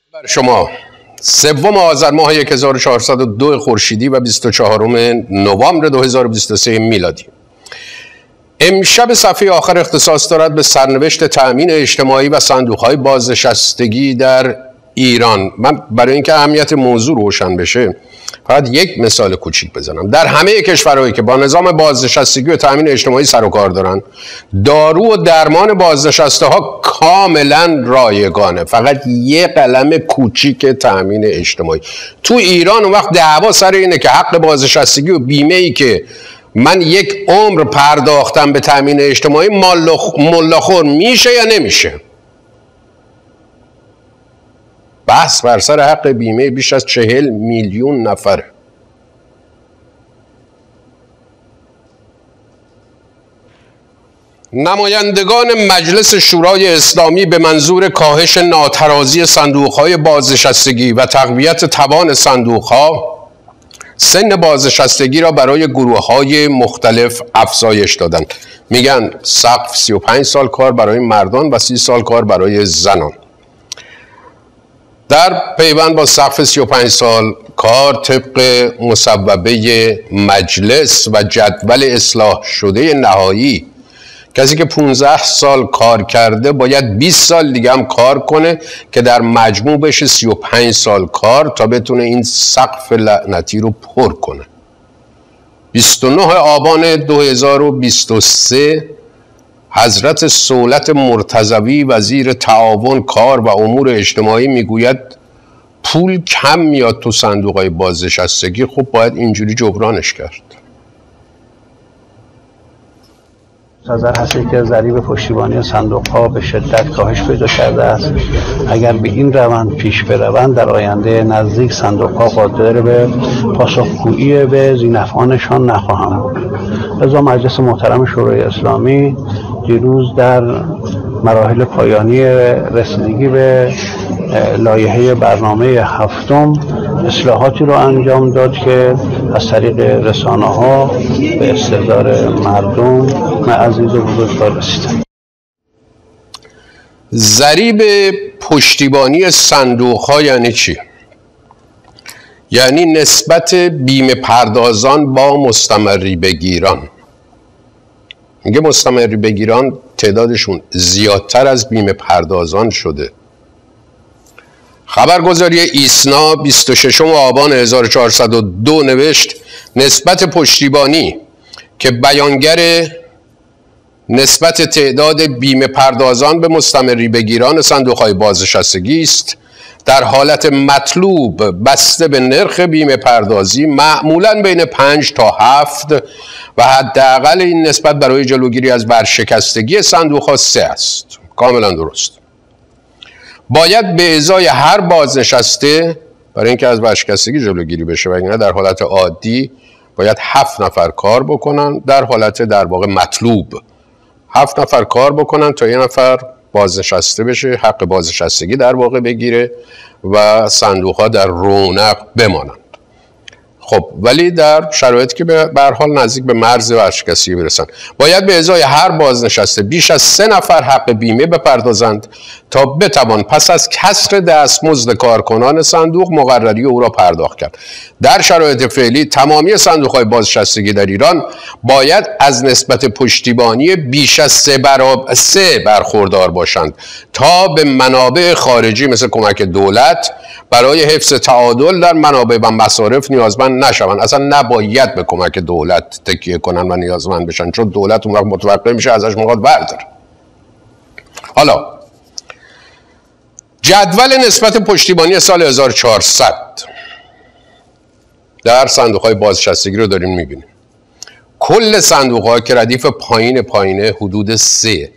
بر شما 3 آذر ماه 1402 خورشیدی و 24 نوامبر 2023 میلادی. امشب صفحه آخر اختصاص دارد به سرنوشت تأمین اجتماعی و صندوق‌های بازنشستگی در ایران. من برای اینکه اهمیت موضوع روشن بشه فقط یک مثال کوچیک بزنم. در همه کشورهایی که با نظام بازنشستگی و تأمین اجتماعی سر و کار دارن، دارو و درمان بازنشسته ها کاملا رایگانه، فقط یه قلم کوچیک تأمین اجتماعی. تو ایران اون وقت دعوا سر اینه که حق بازنشستگی و بیمه ای که من یک عمر پرداختم به تأمین اجتماعی ملاخور میشه یا نمیشه. بحث بر سر حق بیمه بیش از 40 میلیون نفره. نمایندگان مجلس شورای اسلامی به منظور کاهش ناترازی صندوق‌های بازنشستگی و تقویت توان صندوق‌ها سن بازنشستگی را برای گروه‌های مختلف افزایش دادند. میگن سقف 35 سال کار برای مردان و 30 سال کار برای زنان. در پیوند با سقف 35 سال کار طبق مصوبه مجلس و جدول اصلاح شده نهایی، کسی که 15 سال کار کرده باید 20 سال دیگه هم کار کنه که در مجموع بشه 35 سال کار تا بتونه این سقف لعنتی رو پر کنه. 29 آبان 2023 حضرت صولت مرتضوی وزیر تعاون کار و امور اجتماعی میگوید پول کم میاد تو صندوق‌های بازنشستگی. خب باید اینجوری جبرانش کرد. نظر هستی که ضریب پشتیبانی صندوق‌ها به شدت کاهش پیدا کرده است. اگر به این روند پیش بروند در آینده نزدیک صندوق‌ها قادر به پاسخگویی به ذینفعانشان نخواهند بود. لذا مجلس محترم شورای اسلامی دیروز در مراحل پایانی رسیدگی به لایحه برنامه 7 اصلاحاتی رو انجام داد که از طریق رسانه‌ها به استحضار مردم عزیز و بزرگوار رسیدند. ضریب پشتیبانی صندوق‌ها یعنی چی؟ یعنی نسبت بیمه پردازان با مستمری بگیران. میگه مستمری بگیران تعدادشون زیادتر از بیمه پردازان شده. خبرگزاری ایسنا 26 آبان 1402 نوشت نسبت پشتیبانی که بیانگر نسبت تعداد بیمه پردازان به مستمری بگیران صندوق‌های بازنشستگی است، در حالت مطلوب بسته به نرخ بیمه پردازی معمولاً بین 5 تا 7 و حداقل این نسبت برای جلوگیری از ورشکستگی صندوق‌ها 3 است. کاملا درست. باید به ازای هر بازنشسته برای اینکه از ورشکستگی جلوگیری بشه و اینا در حالت عادی باید 7 نفر کار بکنن، در حالت در واقع مطلوب 7 نفر کار بکنن تا 1 نفر بازنشسته بشه، حق بازنشستگی در واقع بگیره و صندوق‌ها در رونق بمانند. خب ولی در شرایطی که به هر حال نزدیک به مرز ورشکستگی برسن باید به ازای هر بازنشسته بیش از 3 نفر حق بیمه بپردازند تا بتوان پس از کسر دستمزد کارکنان صندوق مقرری او را پرداخت کرد. در شرایط فعلی تمامی صندوق‌های بازنشستگی در ایران باید از نسبت پشتیبانی بیش از 3 برخوردار باشند تا به منابع خارجی مثل کمک دولت برای حفظ تعادل در منابع و مصارف نیازمند نشوند. اصلا نباید به کمک دولت تکیه کنن و نیازمند بشن، چون دولت اون وقت متوقع میشه ازش میخواد برداره. حالا جدول نسبت پشتیبانی سال 1400 در صندوق‌های بازنشستگی رو داریم میبینیم. کل صندوق‌ها که ردیف پایینه حدود 3،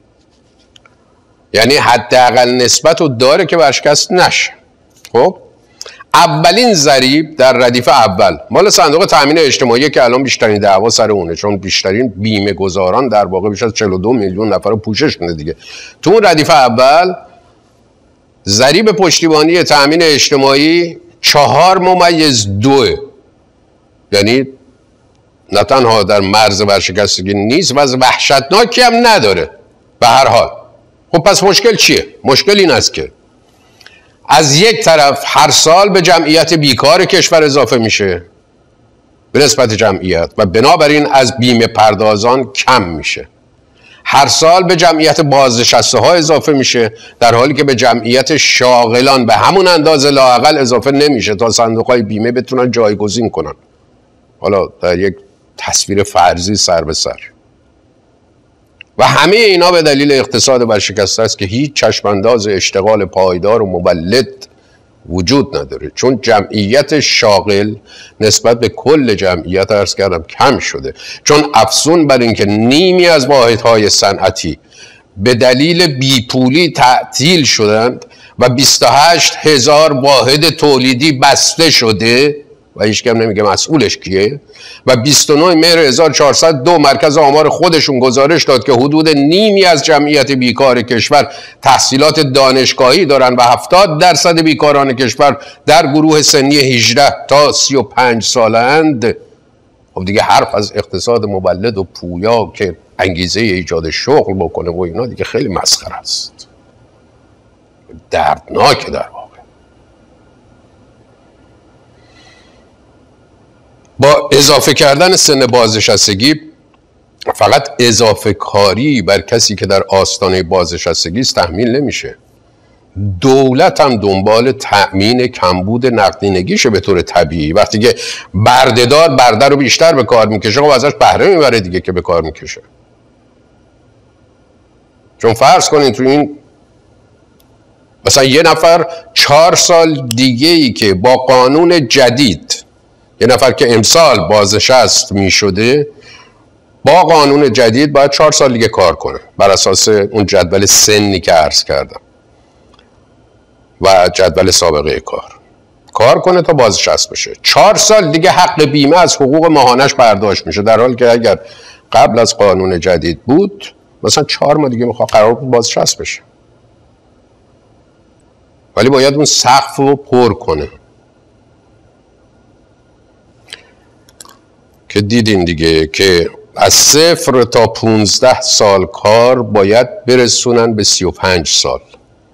یعنی حداقل نسبت رو داره که ورشکست نشه. خب اولین ضریب در ردیف اول مال صندوق تأمین اجتماعی که الان بیشترین دعوا سر اونه، چون بیشترین بیمه گذاران در واقع بیش از 42 میلیون نفر رو پوشش کنه دیگه. تو اون ردیف اول ضریب پشتیبانی تأمین اجتماعی 4.2، یعنی نه تنها در مرز ورشکستگی نیست و وحشتناکی هم نداره. به هر حال خب پس مشکل چیه؟ مشکل این است که از یک طرف هر سال به جمعیت بیکار کشور اضافه میشه به نسبت جمعیت و بنابراین از بیمه پردازان کم میشه. هر سال به جمعیت بازنشسته ها اضافه میشه در حالی که به جمعیت شاغلان به همون اندازه لااقل اضافه نمیشه تا صندوق های بیمه بتونن جایگزین کنن. حالا در یک تصویر فرضی سر به سر. و همه اینا به دلیل اقتصاد ورشکسته است که هیچ چشمانداز اشتغال پایدار و مولد وجود نداره، چون جمعیت شاغل نسبت به کل جمعیت عرض کردم کم شده، چون افزون بر اینکه نیمی از واحدهای صنعتی به دلیل بیپولی تعطیل شدند و 28,000 واحد تولیدی بسته شده و هیچ کم نمیگه مسئولش کیه و 29 مهر 1402 مرکز آمار خودشون گزارش داد که حدود نیمی از جمعیت بیکار کشور تحصیلات دانشگاهی دارن و 70% بیکاران کشور در گروه سنی 18 تا 35 ساله اند. خب دیگه حرف از اقتصاد مولد و پویا که انگیزه ایجاد شغل بکنه و اینا دیگه خیلی مسخره است، دردناکه در واقع. با اضافه کردن سن بازنشستگی فقط اضافه کاری بر کسی که در آستانه بازنشستگی است تحمیل نمیشه. دولت هم دنبال تأمین کمبود نقدینگیشه به طور طبیعی. وقتی که بردهدار برده رو بیشتر به کار میکشه خب ازش بهره میبره دیگه که به کار میکشه. چون فرض کنین تو این مثلا یه نفر 4 سال دیگه ای که با قانون جدید، یه نفر که امسال بازنشست می شده با قانون جدید باید 4 سال دیگه کار کنه بر اساس اون جدول سنی که عرض کردم و جدول سابقه کار کنه تا بازنشست بشه. 4 سال دیگه حق بیمه از حقوق ماهانش برداشت میشه، در حالی که اگر قبل از قانون جدید بود مثلا 4 ماه دیگه قرار بود بازنشست بشه، ولی باید اون سقف رو پر کنه. که دیدین دیگه که از 0 تا 15 سال کار باید برسونن به 35 سال.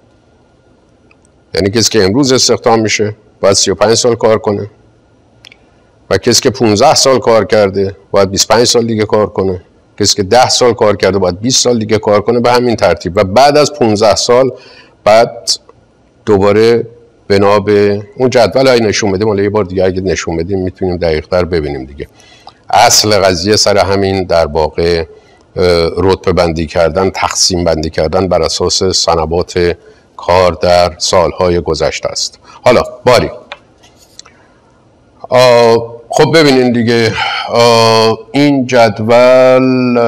یعنی کسی که امروز استخدام میشه باید 35 سال کار کنه و کسی که 15 سال کار کرده باید 25 سال دیگه کار کنه، کسی که 10 سال کار کرده باید 20 سال دیگه کار کنه، به همین ترتیب. و بعد از 15 سال بعد دوباره بنا به اون جدول های نشون بدیم، حالا یه بار دیگه اگه نشون بدیم میتونیم دقیق‌تر ببینیم دیگه. اصل قضیه سر همین در واقع رتبه بندی کردن، تقسیم بندی کردن بر اساس سنوات کار در سالهای گذشته است. حالا باری خب ببینین دیگه این جدول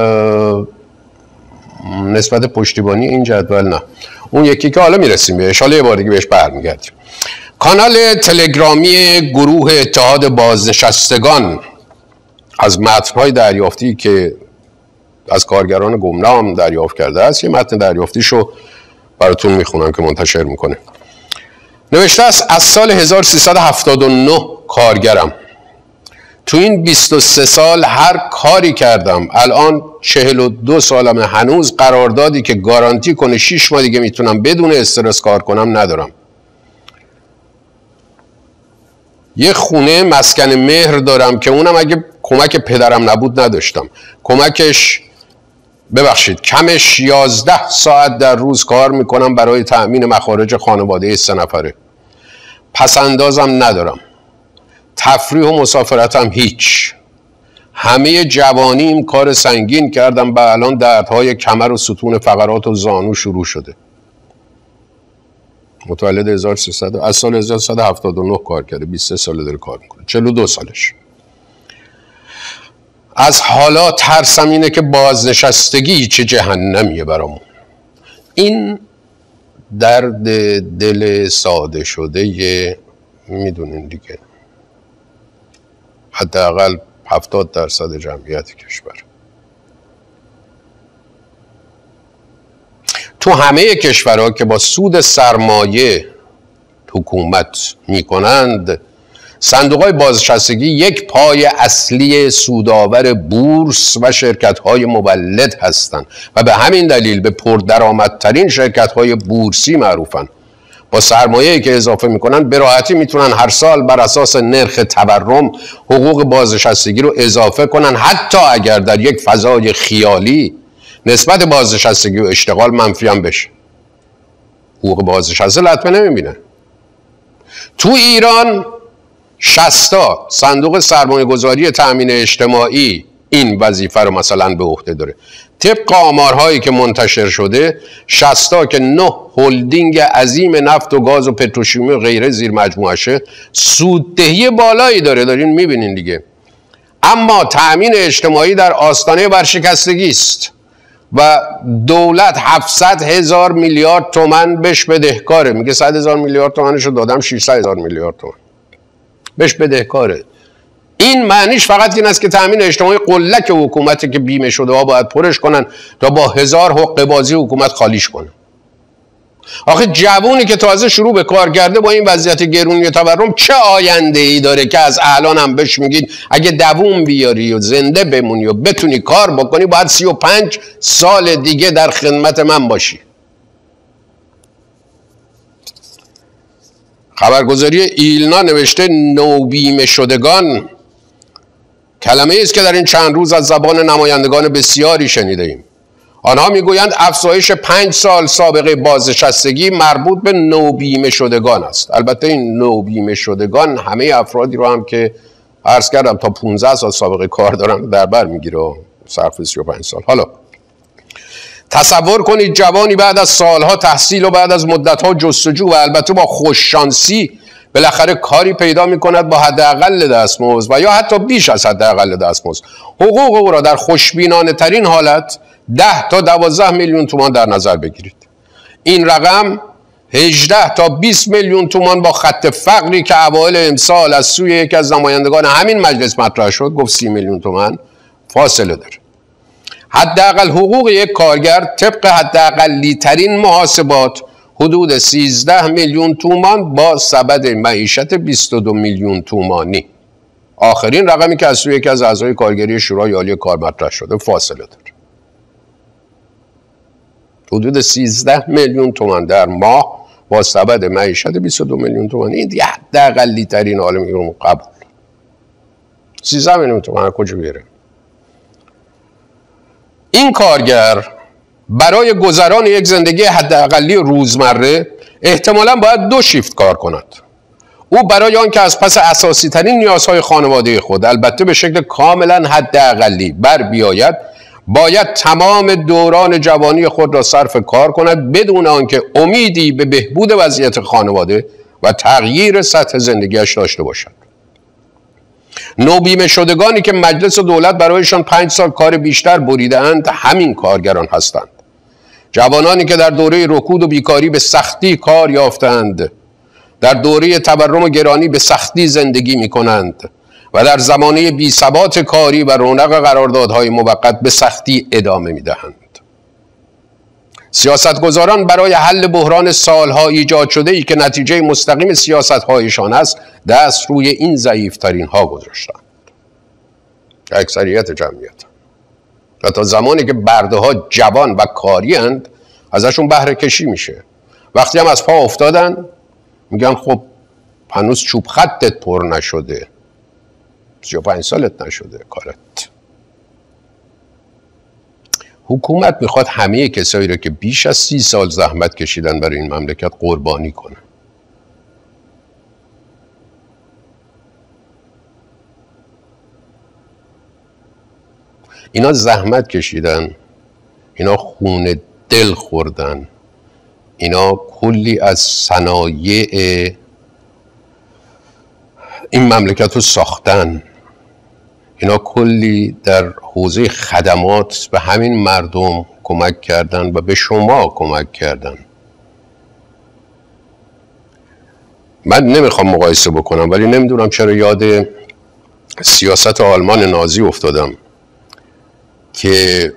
نسبت پشتیبانی این جدول نه، اون یکی که حالا میرسیم بهش، حالا یه بار دیگه بهش برمیگردیم. کانال تلگرامی گروه اتحاد بازنشستگان از متن‌های دریافتی که از کارگران گمنام دریافت کرده است، یه متن دریافتیشو براتون میخونم که منتشر میکنه. نوشته است از سال 1379 کارگرم. تو این 23 سال هر کاری کردم. الان 42 سالمه، هنوز قراردادی که گارانتی کنه 6 ماه دیگه میتونم بدون استرس کار کنم ندارم. یه خونه مسکن مهر دارم که اونم اگه کمک پدرم نبود نداشتم. کمش 11 ساعت در روز کار میکنم برای تأمین مخارج خانواده 3 نفره. پس اندازم ندارم. تفریح و مسافرتم هیچ. همه جوانیم کار سنگین کردم و الان دردهای کمر و ستون فقرات و زانو شروع شده. متولد 1300 از سال 1379 کار کرده، 23 ساله داره کار میکنه، 42 سالش. از حالا ترسم اینه که بازنشستگی چه جهنمیه برامون. این درد دل ساده شده میدونین دیگه، حداقل 70% جمعیت کشور. تو همه کشورها که با سود سرمایه حکومت میکنند، صندوق‌های بازنشستگی یک پای اصلی سودآور بورس و شرکت‌های مولد هستند و به همین دلیل به پردرآمدترین شرکت‌های بورسی معروفند. با سرمایه‌ای که اضافه میکنن به راحتی میتونن هر سال بر اساس نرخ تورم حقوق بازنشستگی رو اضافه کنن، حتی اگر در یک فضای خیالی نسبت بازنشستگی و اشتغال منفی هم بشه. حقوق بازنشسته لطمه نمیبینه. تو ایران 60 صندوق سرمایه گذاری تأمین اجتماعی این وظیفه رو مثلا به عهده داره. طبق آمارهایی که منتشر شده 60 که 9 هلدینگ عظیم نفت و گاز و پتروشیمی و غیره زیر مجموعشه سوددهی بالایی داره، دارین میبینین دیگه. اما تأمین اجتماعی در آستانه ورشکستگی است و دولت 700,000 میلیارد تومان بهش بدهکاره. میگه 100,000 میلیارد تومانش رو دادم، 600,000 میلیارد تومان بهش بدهکاره. این معنیش فقط این است که تأمین اجتماعی قلک حکومتی که بیمه شده ها باید پرش کنن تا با 1000 حقه بازی حکومت خالیش کنه. آخه جوونی که تازه شروع به کار کرده با این وضعیت گرونی و تورم چه آینده ای داره که از الان هم بهش میگید اگه دووم بیاری و زنده بمونی و بتونی کار بکنی باید 35 سال دیگه در خدمت من باشی. خبرگزاری ایلنا نوشته نوبیمه شدگان کلمه است که در این چند روز از زبان نمایندگان بسیاری شنیده ایم. آنها میگویند افزایش 5 سال سابقه بازنشستگی مربوط به نوبیمه شدگان است. البته این نوبیمه شدگان همه افرادی رو هم که عرض کردم تا 15 سال سابقه کار دارن در بر میگیره، صرف 35 سال. حالا تصور کنید جوانی بعد از سالها تحصیل و بعد از مدتها جستجو و البته با خوششانسی بالاخره کاری پیدا میکند با حداقل دستمزد و یا حتی بیش از حداقل دستمزد. حقوق او را در خوشبینانه ترین حالت 10 تا 12 میلیون تومان در نظر بگیرید. این رقم 18 تا 20 میلیون تومان با خط فقری که اوایل امسال از سوی یکی از نمایندگان همین مجلس مطرح شد، گفت 30 میلیون تومان فاصله داره. حداقل حقوق یک کارگر طبق حداقلی ترین محاسبات حدود 13 میلیون تومان با سبد معیشت 22 میلیون تومانی. آخرین رقمی که از سوی یکی از اعضای کارگری شورای عالی کار مطرح شده فاصله داره. حدود 13 میلیون تومان در ماه با سبد معیشت 22 میلیون تومان. این دیگه حداقلی ترین عالم ایران قبول. 13 میلیون تومان کجا بیاره؟ این کارگر برای گذران یک زندگی حداقلی روزمره احتمالاً باید 2 شیفت کار کند. او برای آنکه از پس اساسی ترین نیازهای خانواده خود البته به شکل کاملا حداقلی بر بیاید باید تمام دوران جوانی خود را صرف کار کند بدون آنکه امیدی به بهبود وضعیت خانواده و تغییر سطح زندگیش داشته باشد. نوبیمه شدگانی که مجلس و دولت برایشان 5 سال کار بیشتر بریده‌اند همین کارگران هستند. جوانانی که در دوره رکود و بیکاری به سختی کار یافتند، در دوره تورم و گرانی به سختی زندگی می کنند و در زمانه بی‌ثبات کاری و رونق قراردادهای موقت به سختی ادامه می دهند. سیاستگزاران برای حل بحران سالها ایجاد شده ای که نتیجه مستقیم سیاست‌هایشان است دست روی این ضعیف‌ترین ها گذاشتند. اکثریت جمعیت. و تا زمانی که برده ها جوان و کاری اند ازشون بهره کشی میشه. وقتی هم از پا افتادن میگن خب هنوز چوب خطت پر نشده، 35 سالت نشده کارت. حکومت میخواد همه کسایی رو که بیش از 30 سال زحمت کشیدن برای این مملکت قربانی کنه. اینا زحمت کشیدن، اینا خون دل خوردن، اینا کلی از صنایع این مملکت رو ساختن، اینا کلی در حوزه خدمات به همین مردم کمک کردن و به شما کمک کردن. من نمیخوام مقایسه بکنم ولی نمیدونم چرا یاد سیاست آلمان نازی افتادم که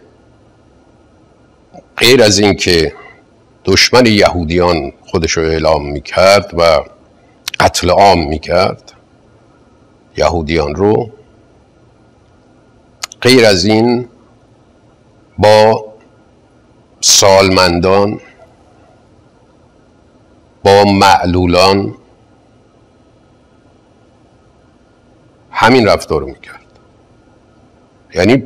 غیر از این که دشمن یهودیان خودش رو اعلام میکرد و قتل عام میکرد یهودیان رو، غیر از این با سالمندان با معلولان همین رفتار رو میکرد. یعنی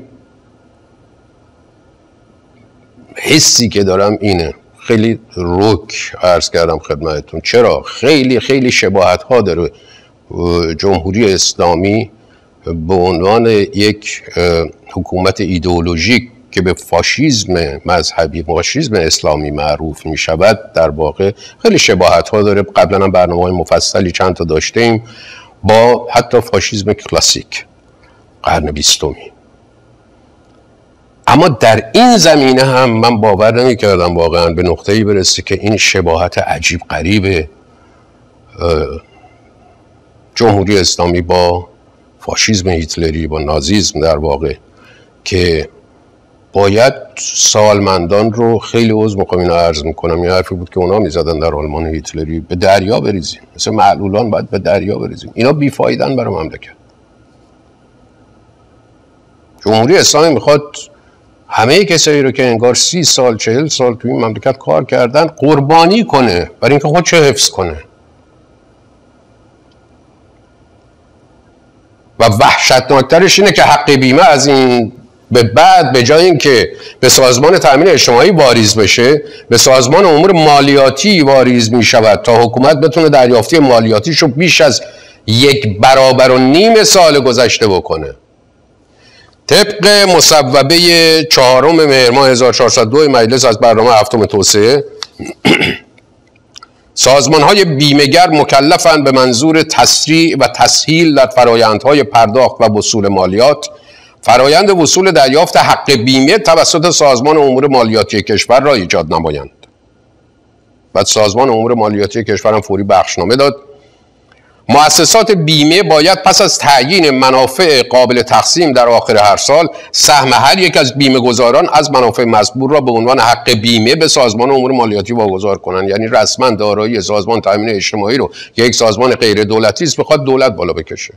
حسی که دارم اینه، خیلی رک عرض کردم خدمتتون. چرا؟ خیلی خیلی شباهت ها داره جمهوری اسلامی به عنوان یک حکومت ایدئولوژیک که به فاشیسم مذهبی، فاشیسم اسلامی معروف می شود، در واقع خیلی شباهت ها داره. قبلا هم برنامه‌های مفصلی چند تا داشتیم با حتی فاشیسم کلاسیک قرن 20. اما در این زمینه هم من باور نمی کردم واقعا به نقطه‌ای برسه که این شباهت عجیب غریب جمهوری اسلامی با فاشیسم هیتلری، با نازیسم در واقع، که باید سالمندان رو، خیلی عذر میخوام اینو عرض میکنم، یه حرفی بود که اونا میزدن در آلمان هیتلری، به دریا بریزیم، مثل معلولان باید به دریا بریزیم. اینا بیفایدن برای مملکت. جمهوری اسلامی میخواد همه کسایی رو که انگار 30 سال 40 سال توی این مملکت کار کردن قربانی کنه برای اینکه خودشو حفظ کنه. و وحشتناکترش اینه که حق بیمه از این به بعد به جای اینکه به سازمان تامین اجتماعی واریز بشه، به سازمان امور مالیاتی واریز می شود تا حکومت بتونه دریافتی مالیاتیشو بیش از 1.5 سال گذشته بکنه. طبق مصوبه 4 مهر ماه 1402 مجلس از برنامه 7 توسعه، سازمان‌های بیمه‌گر مکلفند به منظور تسریع و تسهیل در فرآیندهای پرداخت و وصول مالیات، فرآیند وصول دریافت حق بیمه توسط سازمان امور مالیاتی کشور را ایجاد نمایند. بعد سازمان امور مالیاتی کشور هم فوری بخشنامه داد. مؤسسات بیمه باید پس از تعیین منافع قابل تقسیم در آخر هر سال، سهم هر یک از بیمه گذاران از منافع مزبور را به عنوان حق بیمه به سازمان امور مالیاتی واگذار کنند. یعنی رسما دارایی سازمان تامین اجتماعی رو که یک سازمان غیر دولتی است بخواد دولت بالا بکشه.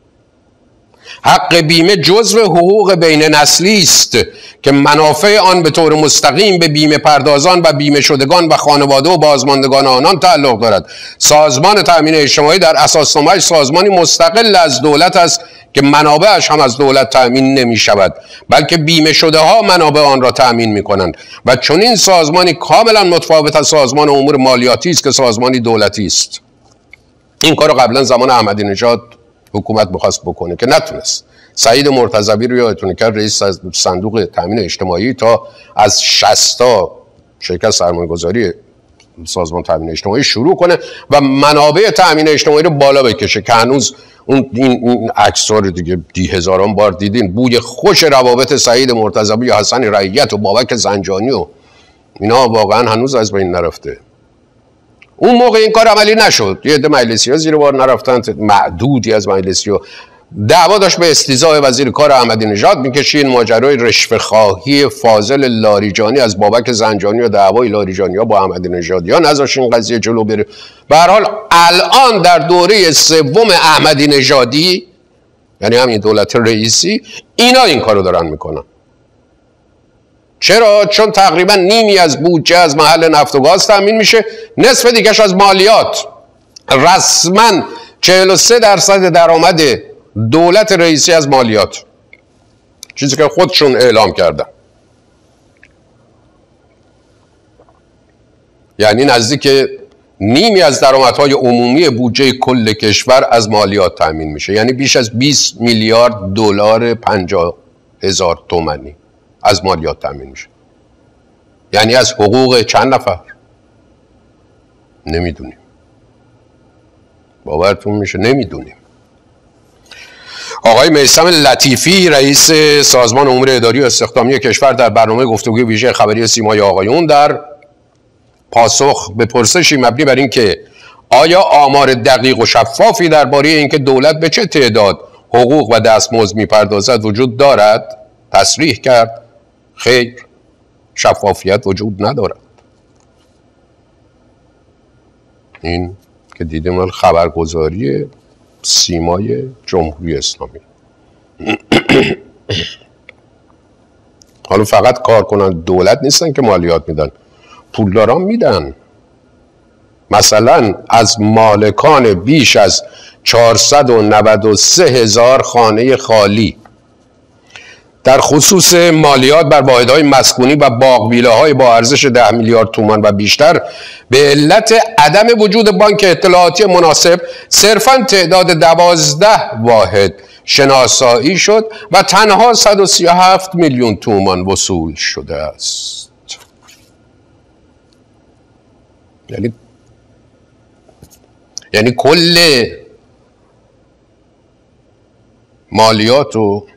حق بیمه جزو حقوق بین نسلی است که منافع آن به طور مستقیم به بیمه پردازان و بیمه شدگان و خانواده و بازماندگان آنان تعلق دارد. سازمان تامین اجتماعی در اساسنامه‌اش سازمانی مستقل از دولت است که منابعش هم از دولت تامین نمی شود، بلکه بیمه شده ها منابع آن را تامین می کنند و چنین سازمانی کاملا متفاوت از سازمان امور مالیاتی است که سازمانی دولتی است. این کارو قبلا زمان احمدی نژاد حکومت می‌خواست بکنه که نتونست. سعید مرتضوی رو یادتونه که رئیس صندوق تامین اجتماعی تا از 60 تا شرکت سرمایه‌گذاری سازمان تامین اجتماعی شروع کنه و منابع تامین اجتماعی رو بالا بکشه که هنوز این عکس‌ها رو دیگه هزاران بار دیدین. بوی خوش روابط سعید مرتضوی و حسن رعیت و بابک زنجانی و اینا واقعا هنوز از بین نرفته. اون موقع این کار عملی نشد. یه عده مجلسی‌ها زیر بار نرفتن، معدودی از مجلسی‌ها. دعوا داشت به استیضاح وزیر کار احمدی نژاد می‌کشید. ماجرای رشوه‌خواهی فاضل لاریجانی از بابک زنجانی و دعوای لاریجانی‌ها با احمدی نژادی‌ها نذاشت این قضیه جلو بره. به هر حال الان در دوره سوم احمدی نژادی، یعنی همین دولت رئیسی، اینا این کارو دارن میکنن. چرا؟ چون تقریبا نیمی از بودجه از محل نفت و گاز تامین میشه، نصف دیگهش از مالیات. رسما 43% درآمد دولت رئیسی از مالیات، چیزی که خودشون اعلام کردن. یعنی نزدیک نیمی از درآمدهای عمومی بودجه کل کشور از مالیات تامین میشه. یعنی بیش از 20 میلیارد دلار 50,000 تومانی از مالیات تامین میشه. یعنی از حقوق چند نفر؟ نمیدونیم. باورتون میشه نمیدونیم. آقای میثم لطیفی رئیس سازمان امور اداری و استخدامی کشور در برنامه گفتگوی ویژه خبری سیمای آقایون در پاسخ به پرسشی مبنی بر اینکه آیا آمار دقیق و شفافی درباره اینکه دولت به چه تعداد حقوق و دستمزد میپردازد وجود دارد، تصریح کرد خیر، شفافیت وجود ندارد. این که دیدیم مال خبرگزاری سیمای جمهوری اسلامی. حالا فقط کارکنان دولت نیستن که مالیات میدن، پولداران میدن. مثلا از مالکان بیش از 493,000 خانه خالی در خصوص مالیات بر واحدهای مسکونی و باغ-ویلاهای با ارزش 10 میلیارد تومان و بیشتر به علت عدم وجود بانک اطلاعاتی مناسب صرفاً تعداد 12 واحد شناسایی شد و تنها 137 میلیون تومان وصول شده است. یعنی کل مالیات رو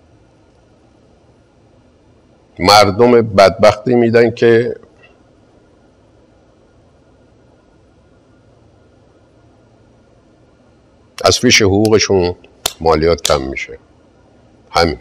مردم بدبختی میدن که از فیش حقوقشون مالیات کم میشه. همین.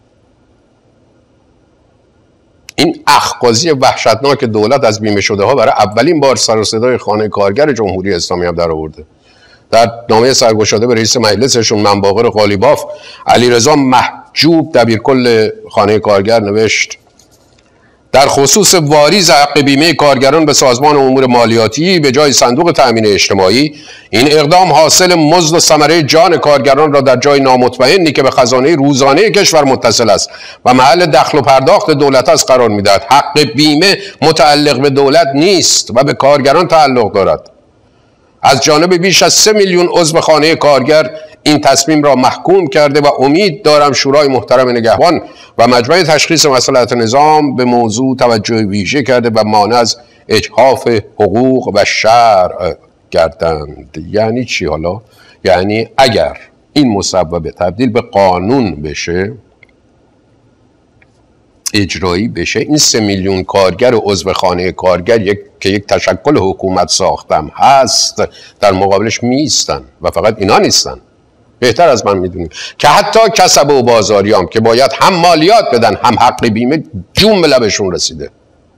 این اخاذی وحشتناک دولت از بیمه شده ها برای اولین بار سر و صدای خانه کارگر جمهوری اسلامی هم در آورده. در نامه سرگشاده به رئیس مجلسشون منباقر قالیباف، علیرضا محجوب دبیرکل خانه کارگر نوشت: در خصوص واریز حق بیمه کارگران به سازمان امور مالیاتی به جای صندوق تأمین اجتماعی، این اقدام حاصل مزد و ثمره جان کارگران را در جای نامطمئنی که به خزانه روزانه کشور متصل است و محل دخل و پرداخت دولت است قرار می‌دهد. حق بیمه متعلق به دولت نیست و به کارگران تعلق دارد. از جانب بیش از 3 میلیون عضو خانه کارگر این تصمیم را محکوم کرده و امید دارم شورای محترم نگهبان و مجمع تشخیص مصلحت نظام به موضوع توجه ویژه کرده و مانع از اجحاف حقوق و شرع گردند. یعنی چی حالا؟ یعنی اگر این مصوبه تبدیل به قانون بشه، اجرایی بشه، این 3 میلیون کارگر و عضو خانه کارگر که یک تشکل حکومت ساختم هست در مقابلش میستن و فقط اینا نیستن، بهتر از من میدونیم که حتی کسب و بازاریام که باید هم مالیات بدن هم حق بیمه جون به لبشون رسیده.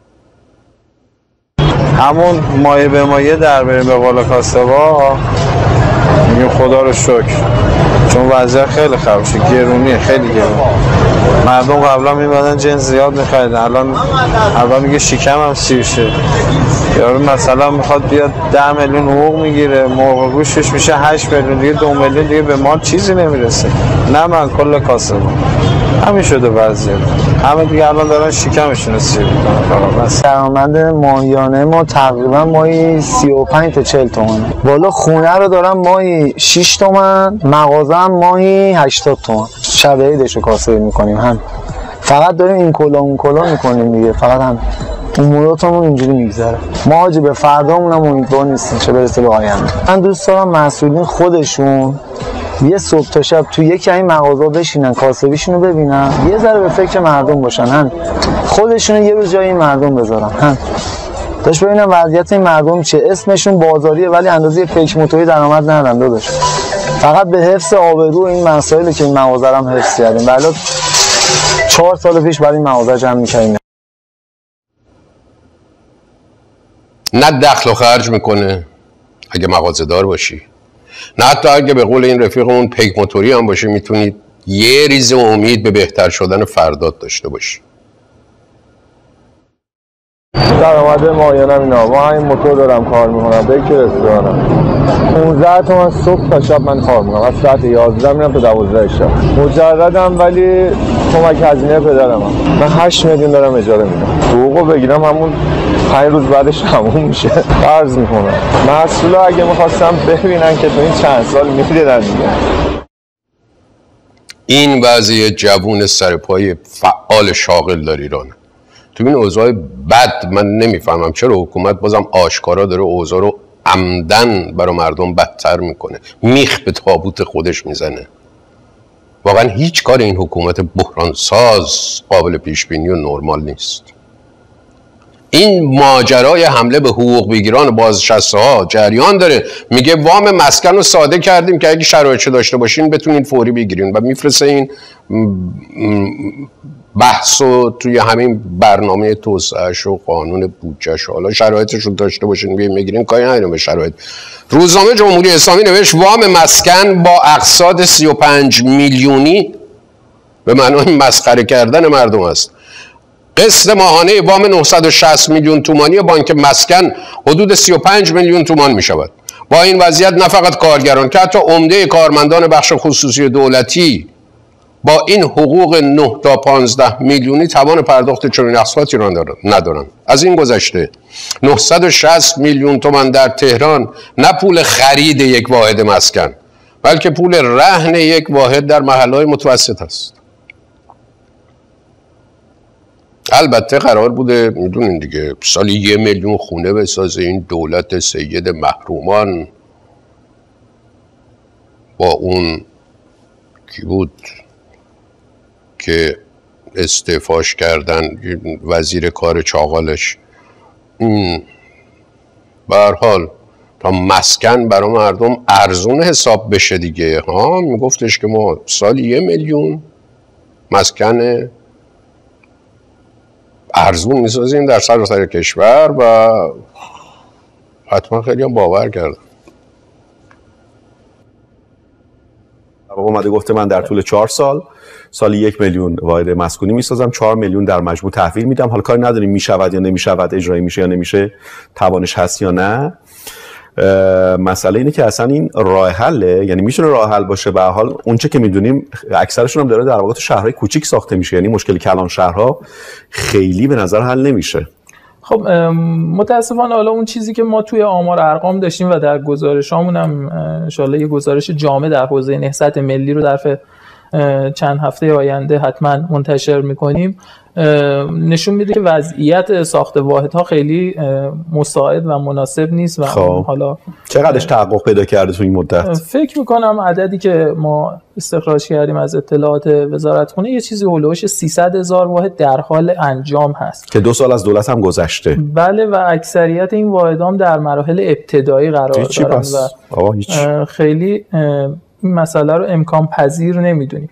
همون مایه به مایه در بریم به بالا کاسبا، میگیم خدا رو شکر، چون وضع خیلی خراب شد، گرونیه، خیلی گرون. مردم قبلا میمدن جنس زیاد میخریدن، الان میگه شکم هم سیر شد. یارو مثلا میخواد بیاد 10 میلیون حقوق میگیره، مرغ گوشتش میشه 8 میلیون، دیگه 2 میلیون دیگه به ما چیزی نمیرسه. نه من کل کاسبا همین شده وضعیت. همه دیگه الان دارن شکمشون رو سیر میکنن. درآمد ماهیانه ما تقریبا ماهی 35 تا 40 تومن. والا خونه رو دارم ماهی 6 تومن، مغازه هم ماهی 80 تومن. شب عیدشو کاسبی میکنیم، هم فقط داریم این کلا اون کلا میکنیم دیگه، فقط هم اموراتمون اینجوری میگذره. ما حاجی به فردامون هم امیدوار نیستیم چه برسه به آینده. من دوست دارم مسئولین خودشون یه صبح تا شب تو یکی این مغازه بشینن، کاسبیشون رو ببینن، یه ذره به فکر مردم باشن، هم خودشون یه روز جای این مردم بذارن، هم داش ببینم وضعیت این مردم چه. اسمشون بازاریه ولی اندازه فکر موتوری درآمد ندارن داداش. فقط به حفظ آبرو این مسائلی که این مغازه هم حفظ کردیم. بله 4 سال پیش برای این مغازه جمع می‌کردیم. نه دخل و خرج میکنه اگه مغازه دار باشی، نه حتی اگه به قول این رفیقمون پیک موتوری هم باشه میتونی یه ریز امید به بهتر شدن فردات داشته باشی. درآمد ماهیانم اینا، ما همین موتور دارم کار میکنم، به یک رستورانم 15 تومن صبح تا شب من کار میکنم، از ساعت 11 میرم تا 12 شب. مجردم ولی کمک هزینه پدرم من 8 میلیون دارم اجاره میدم. حقوقو بگیرم همون 5 روز بعدش تموم میشه. قرض میکنم. مسئولا اگه میخواستم ببینن که تو این چند سال میدیدن دیگه. این وضعیت جوون سرپای فعال شاغل در ایرانه. تو این اوضاع بد من نمیفهمم چرا حکومت بازم آشکارا داره اوضاع رو عمدن برای مردم بدتر میکنه، میخ به تابوت خودش میزنه. واقعا هیچ کار این حکومت بحرانساز قابل پیش بینی و نرمال نیست. این ماجرای حمله به حقوق بگیران بازنشسته ها جریان داره، میگه وام مسکن رو ساده کردیم که اگه شرایطش داشته باشین بتونین فوری بگیرین و میفرسته این بحث و توی همین برنامه توسعه‌اش و قانون بودجه‌اش، حالا شرایطش رو داشته باشین بگیرین، کاری نداریم به شرایط. روزنامه جمهوری اسلامی نوشت وام مسکن با اقساط 35 میلیونی به معنای مسخره کردن مردم است. قسط ماهانه وام 960 میلیون تومانی بانک مسکن حدود 35 میلیون تومان می شود. با این وضعیت نه فقط کارگران که حتی عمده کارمندان بخش خصوصی دولتی با این حقوق 9 تا 15 میلیونی توان پرداخت چنین اقساطی را ندارند. از این گذشته 960 میلیون تومان در تهران نه پول خرید یک واحد مسکن بلکه پول رهن یک واحد در محله‌های متوسط است. البته قرار بوده میدونین دیگه سالی 1 میلیون خونه بسازه این دولت سید محرومان با اون کی بود که استعفاش کردن وزیر کار چاغالش. به هر حال تا مسکن برای مردم ارزون حساب بشه دیگه ها میگفتش که ما سالی 1 میلیون مسکن ارزون میسازیم در سراسر کشور و حتما خیلی هم باور کردن. اومده گفته من در طول 4 سال سالی 1 میلیون واحد مسکونی میسازم، 4 میلیون در مجموع تحویل میدم. حالا کاری نداریم میشود یا نمیشود، اجرایی میشه یا نمیشه، توانش هست یا نه. مسئله اینه که اصلا این راه حله، یعنی میتونه راه حل باشه. به هر حال اونچه که میدونیم اکثرشون هم داره در واقع تو شهرهای کوچیک ساخته میشه، یعنی مشکل کلان شهرها خیلی به نظر حل نمیشه. خب متاسفانه حالا اون چیزی که ما توی آمار ارقام داشتیم و در گزارشامون هم ان شاءالله یه گزارش جامع در حوزه نهضت ملی رو در چند هفته آینده حتما منتشر میکنیم، نشون میده که وضعیت ساخت واحدها خیلی مساعد و مناسب نیست و حالا چقدرش تحقق پیدا کرده تو این مدت؟ فکر میکنم عددی که ما استخراج کردیم از اطلاعات وزارتخونه یه چیزی هولوش 300,000 واحد در حال انجام هست که 2 سال از دولت هم گذشته. بله و اکثریت این واحدام در مراحل ابتدایی قرار دارن و خیلی این مسئله رو امکان پذیر نمیدونیم.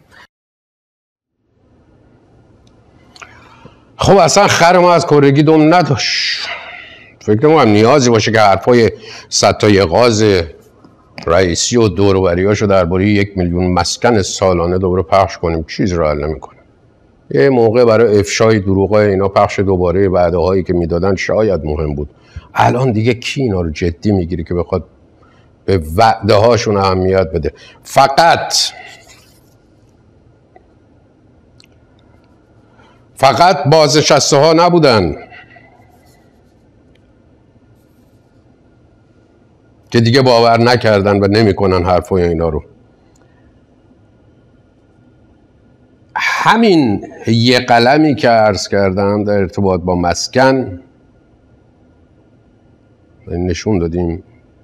خب اصلا خر ما از کرگی دم نداشت. فکر ما هم نیازی باشه که حرفای ستای غاز رئیسی و دوروبریاشو درباره 1 میلیون مسکن سالانه دوباره پخش کنیم، چیز رو حل نمی‌کنه. یه موقع برای افشای دروغای اینا پخش دوباره وعده‌هایی که میدادن شاید مهم بود. الان دیگه کی اینا رو جدی میگیره که بخواد به وعده هاشون اهمیت بده؟ فقط بازنشسته ها نبودن که دیگه باور نکردن و نمیکنن حرفای اینا رو. همین یه قلمی که عرض کردم در ارتباط با مسکن نشون دادیم،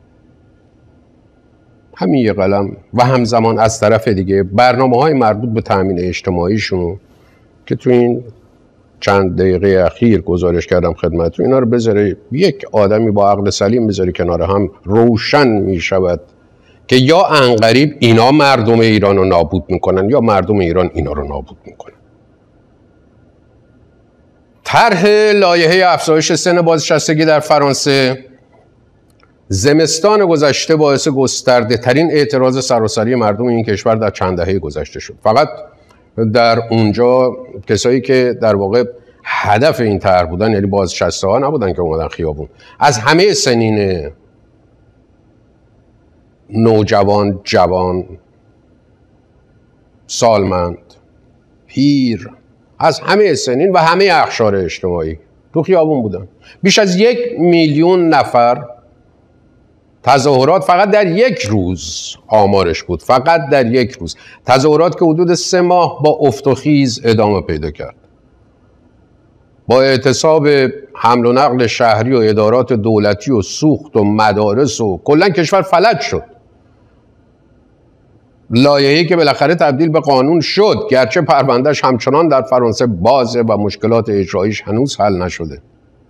همین یه قلم و همزمان از طرف دیگه برنامه‌های مربوط به تامین اجتماعیشون که تو این چند دقیقه اخیر گزارش کردم خدمتتون، اینا رو بذاره یک آدمی با عقل سلیم بذاره کنار هم، روشن می شود که یا عنقریب اینا مردم ایران رو نابود میکنن یا مردم ایران اینا رو نابود میکنن. طرح لایحه افزایش سن بازنشستگی در فرانسه زمستان گذشته باعث گسترده ترین اعتراض سراسری مردم این کشور در چند دهه گذشته شد. فقط در اونجا کسایی که در واقع هدف این طرح بودن، یعنی بازنشسته ها نبودن که اومدن خیابون، از همه سنین نوجوان، جوان، سالمند، پیر، از همه سنین و همه اقشار اجتماعی تو خیابون بودن. بیش از 1 میلیون نفر تظاهرات فقط در یک روز آمارش بود، فقط در یک روز. تظاهرات که حدود 3 ماه با افت و خیز ادامه پیدا کرد، با اعتصاب حمل و نقل شهری و ادارات دولتی و سوخت و مدارس و کلا کشور فلج شد. لایحه‌ای که بالاخره تبدیل به قانون شد، گرچه پروندهش همچنان در فرانسه بازه و مشکلات اجراییش هنوز حل نشده.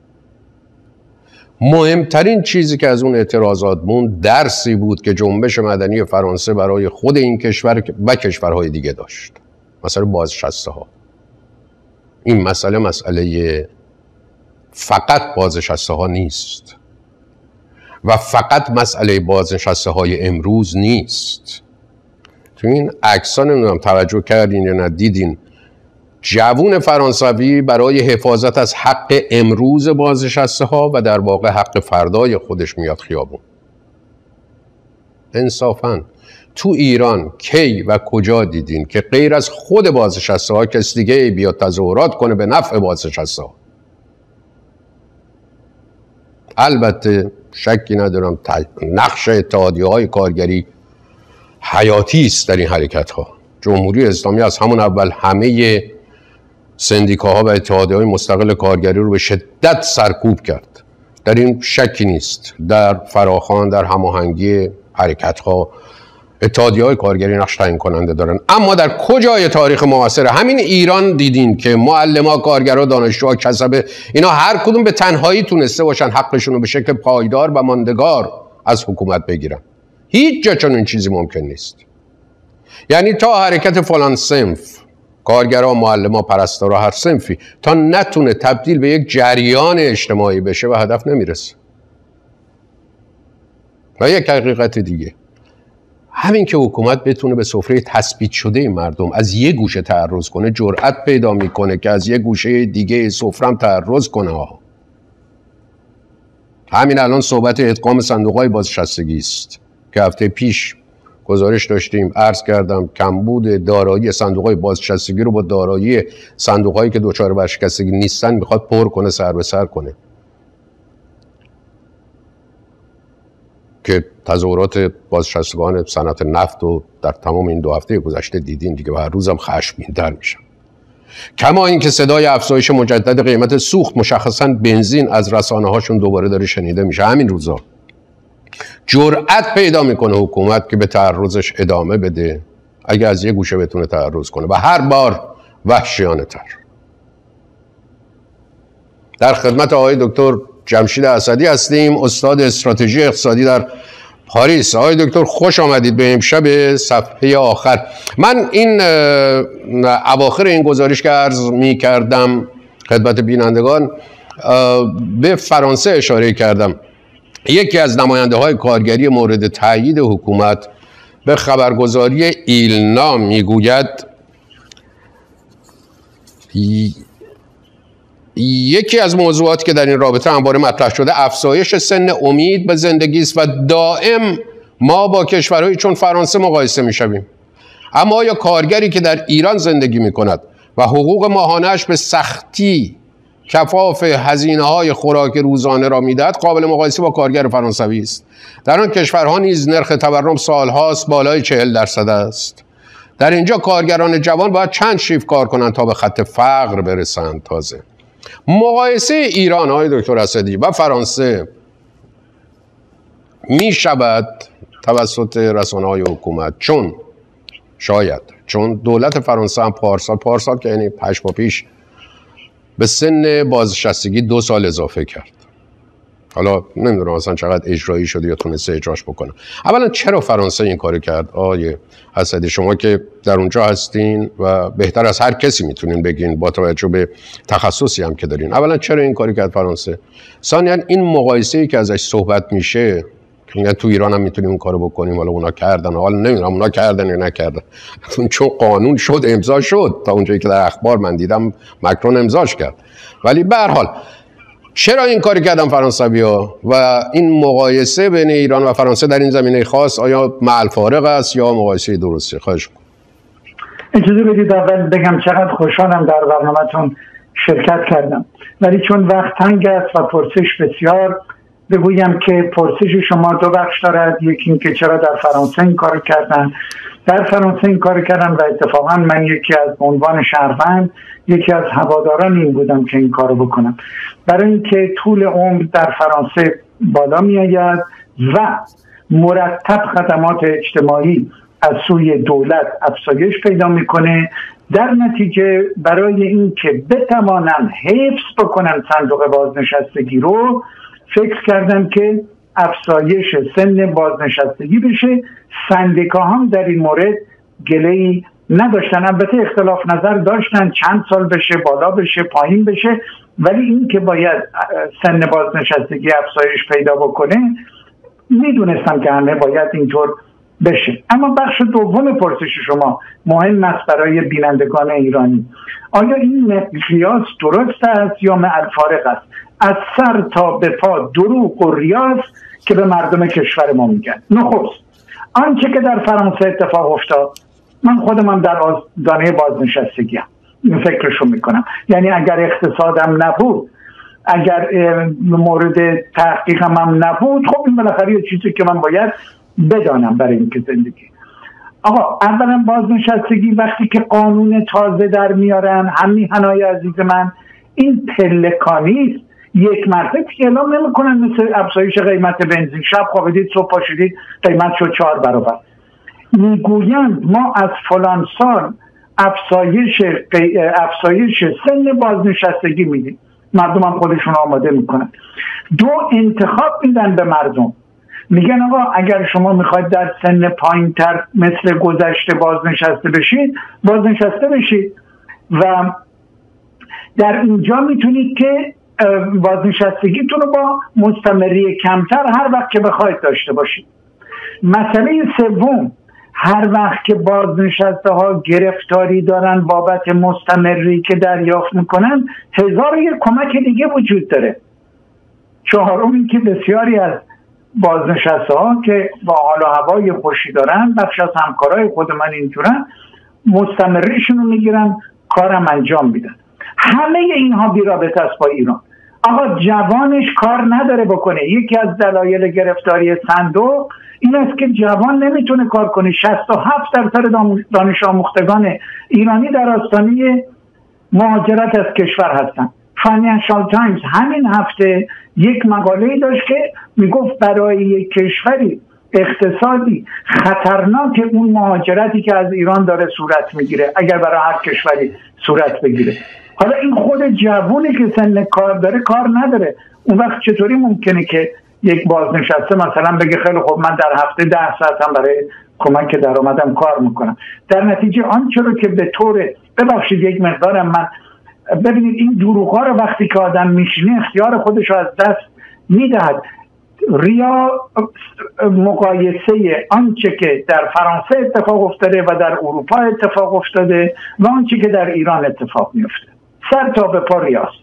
مهمترین چیزی که از اون اعتراضات موند درسی بود که جنبش مدنی فرانسه برای خود این کشور و کشورهای دیگه داشت. مثلا بازنشسته ها. این مسئله فقط بازنشسته ها نیست و فقط مسئله بازنشسته های امروز نیست. تو این عکس‌ها نمیدونم توجه کردین یا ندیدین، جوون فرانسوی برای حفاظت از حق امروز بازنشسته ها و در واقع حق فردای خودش میاد خیابون. انصافاً تو ایران کی و کجا دیدین که غیر از خود بازنشسته ها کس دیگه بیاد تظاهرات کنه به نفع بازنشسته ها؟ البته شکی ندارم نقش اتحادیه‌های کارگری حیاتی است در این حرکت ها. جمهوری اسلامی از همون اول همه سندیکاها و اتحادیه‌های مستقل کارگری رو به شدت سرکوب کرد. در این شکی نیست. در فراخوان، در هماهنگی حرکت ها اتحادیه‌های کارگری نقش تعیین کننده دارن. اما در کجای تاریخ معاصر همین ایران دیدین که معلم‌ها، کارگرها، دانشجوها، کسبه، اینا هر کدوم به تنهایی تونسته باشن حقشون رو به شکل پایدار و ماندگار از حکومت بگیرن؟ هیچ جا چنین چیزی ممکن نیست. یعنی تا حرکت فلان صنف، کارگرها، معلم‌ها، پرستارا، هر صنفی تا نتونه تبدیل به یک جریان اجتماعی بشه و هدف نمیرسه. و یک حقیقت دیگه، همین که حکومت بتونه به سفره تثبیت شده مردم از یه گوشه تعرض کنه، جرأت پیدا میکنه که از یه گوشه دیگه سفرم تعرض کنه. همین الان صحبت ادغام صندوق‌های بازنشستگی است که هفته پیش گزارش داشتیم، عرض کردم کمبود دارایی صندوق‌های بازنشستگی رو با دارایی صندوق‌هایی که دچار ورشکستگی نیستن میخواد پر کنه، سر به سر کنه. که تظاهرات بازنشستگان صنعت نفت رو در تمام این 2 هفته گذشته دیدین دیگه و هر روزم خشمگین‌تر میشن. کما اینکه صدای افزایش مجدد قیمت سوخت، مشخصاً بنزین، از رسانه‌هاشون دوباره داره شنیده میشه. همین روزا جرأت پیدا میکنه حکومت که به تعرضش ادامه بده، اگه از یه گوشه بتونه تعرض کنه، و هر بار وحشیانه تر. در خدمت آقای دکتر جمشید اسدی هستیم، استاد استراتژی اقتصادی در پاریس. آقای دکتر خوش آمدید به امشب صفحه آخر. من این اواخر این گزارش که عرض می کردم خدمت بینندگان به فرانسه اشاره کردم. یکی از نماینده های کارگری مورد تایید حکومت به خبرگزاری ایلنا میگوید یکی از موضوعاتی که در این رابطه همواره مطرح شده افزایش سن امید به زندگی است و دائم ما با کشورهایی چون فرانسه مقایسه میشویم. اما آیا کارگری که در ایران زندگی میکند و حقوق ماهانه‌اش به سختی کفاف هزینه‌های خوراک روزانه را میدهد قابل مقایسه با کارگر فرانسوی است؟ در آن کشورها نیز نرخ تورم سالهاست بالای 40% است. در اینجا کارگران جوان باید چند شیفت کار کنند تا به خط فقر برسند. تازه مقایسه ایران های دکتر اسدی و فرانسه می شود توسط رسانه‌های حکومت، چون دولت فرانسه هم پارسال که یعنی 8 ماه پیش به سن بازنشستگی 2 سال اضافه کرد. حالا نمیدونم اصلا چقدر اجرایی شده یا تونسته اجراش بکنه. اولا چرا فرانسه این کارو کرد؟ آقای اسدی شما که در اونجا هستین و بهتر از هر کسی میتونین بگین با توجه به تخصصی هم که دارین. اولا چرا این کارو کرد فرانسه؟ ثانیاً این مقایسه‌ای که ازش صحبت میشه میگن تو ایران هم میتونیم اون کارو بکنیم، حالا اونا کردن، حالا نمیدونم اونا کردن یا نکردن، چون قانون شد، امضا شد، تا اونجایی که در اخبار من دیدم ماکرون امضاش کرد. ولی به هر حال چرا این کاری کردن فرانسوی‌ها و این مقایسه بین ایران و فرانسه در این زمینه خاص آیا معل فارق است یا مقایسه درسته؟ خواهش می‌کنم. اجازه بدید اول بگم چقدر خوشحالم در برنامه‌تون شرکت کردم، ولی چون وقت تنگ است و پرسش بسیار، بگویم که پرسش شما 2 بخش دارد. یکی این که چرا در فرانسه این کارو کردن. در فرانسه این کارو کردن و اتفاقا من یکی از عنوان شهروند، یکی از هواداران این بودم که این کارو بکنم، برای اینکه طول عمر در فرانسه بالا می آید و مرتب خدمات اجتماعی از سوی دولت افزایش پیدا میکنه. در نتیجه برای اینکه بتوانن حفظ بکنن صندوق بازنشستگی رو، فکر کردن که افزایش سن بازنشستگی بشه. سندیکا هم در این مورد گله‌ای نداشتن، البته اختلاف نظر داشتن چند سال بشه، بالا بشه، پایین بشه، ولی این که باید سن بازنشستگی افزایش پیدا بکنه میدونستم که همه باید اینطور بشه. اما بخش دوم پرسش شما مهم است برای بینندگان ایرانی. آیا این قیاس درست است یا مع الفارق است؟ از سر تا به پا دروغ و ریاض که به مردم کشور ما میگن. نخست آنچه که در فرانسه اتفاق افتاد، من خودم در آستانه بازنشستگی این فکرشو میکنم. یعنی اگر اقتصادم نبود، اگر مورد تحقیقم هم نبود، خب این بالاخره یه چیزی که من باید بدانم برای اینکه زندگی. آقا اولا بازنشستگی وقتی که قانون تازه در میارن، هم میهنای عزیز من، این پلکانی است. یک مرتبه اعلام نمیکنن مثل افزایش قیمت بنزین، شب خوابیدید صبح پاشیدید قیمت شد 4 برابر. میگویند ما از فلان سال افزایش سن بازنشستگی میدیم، مردم هم خودشون آماده میکنن. دو، انتخاب میدن به مردم، میگن آقا اگر شما میخواید در سن پایین تر مثل گذشته بازنشسته بشید و در اینجا میتونید که بازنشستگیتون رو با مستمری کمتر هر وقت که بخواید داشته باشید. مسئله سوم، هر وقت که بازنشسته ها گرفتاری دارن بابت مستمری که دریافت میکنن، 1001 کمک دیگه وجود داره. چهارم این که بسیاری از بازنشسته ها که با حال و هوای خوشی دارن، بخش از همکارای خود من اینجورن، مستمریشون رو میگیرن کارم انجام میدن. همه اینها بی‌رابطه است با ایران. آقا جوانش کار نداره بکنه. یکی از دلایل گرفتاری صندوق این است که جوان نمیتونه کار کنه. 67% دانش آموختگان ایرانی در آستانه مهاجرت از کشور هستن. فاینانشال تایمز همین هفته یک مقاله داشت که میگفت برای یک کشوری اقتصادی خطرناک اون مهاجرتی که از ایران داره صورت میگیره اگر برای هر کشوری صورت بگیره. حالا این خود جوونی که سن کار داره کار نداره، اون وقت چطوری ممکنه که یک بازنشسته مثلا بگه خیلی خوب من در هفته 10 ساعتم برای کمک درآمدم کار میکنم؟ در نتیجه آنچه رو که به طور ببخشید یک مقدارم من ببینید این دروغ‌ها رو وقتی که آدم میشینه اختیار خودش رو از دست میدهد. ریا مقایسه آنچه که در فرانسه اتفاق افتاده و در اروپا اتفاق افتاده و آنچه که در ایران اتفاق میفته، سر تا به پا ریاست.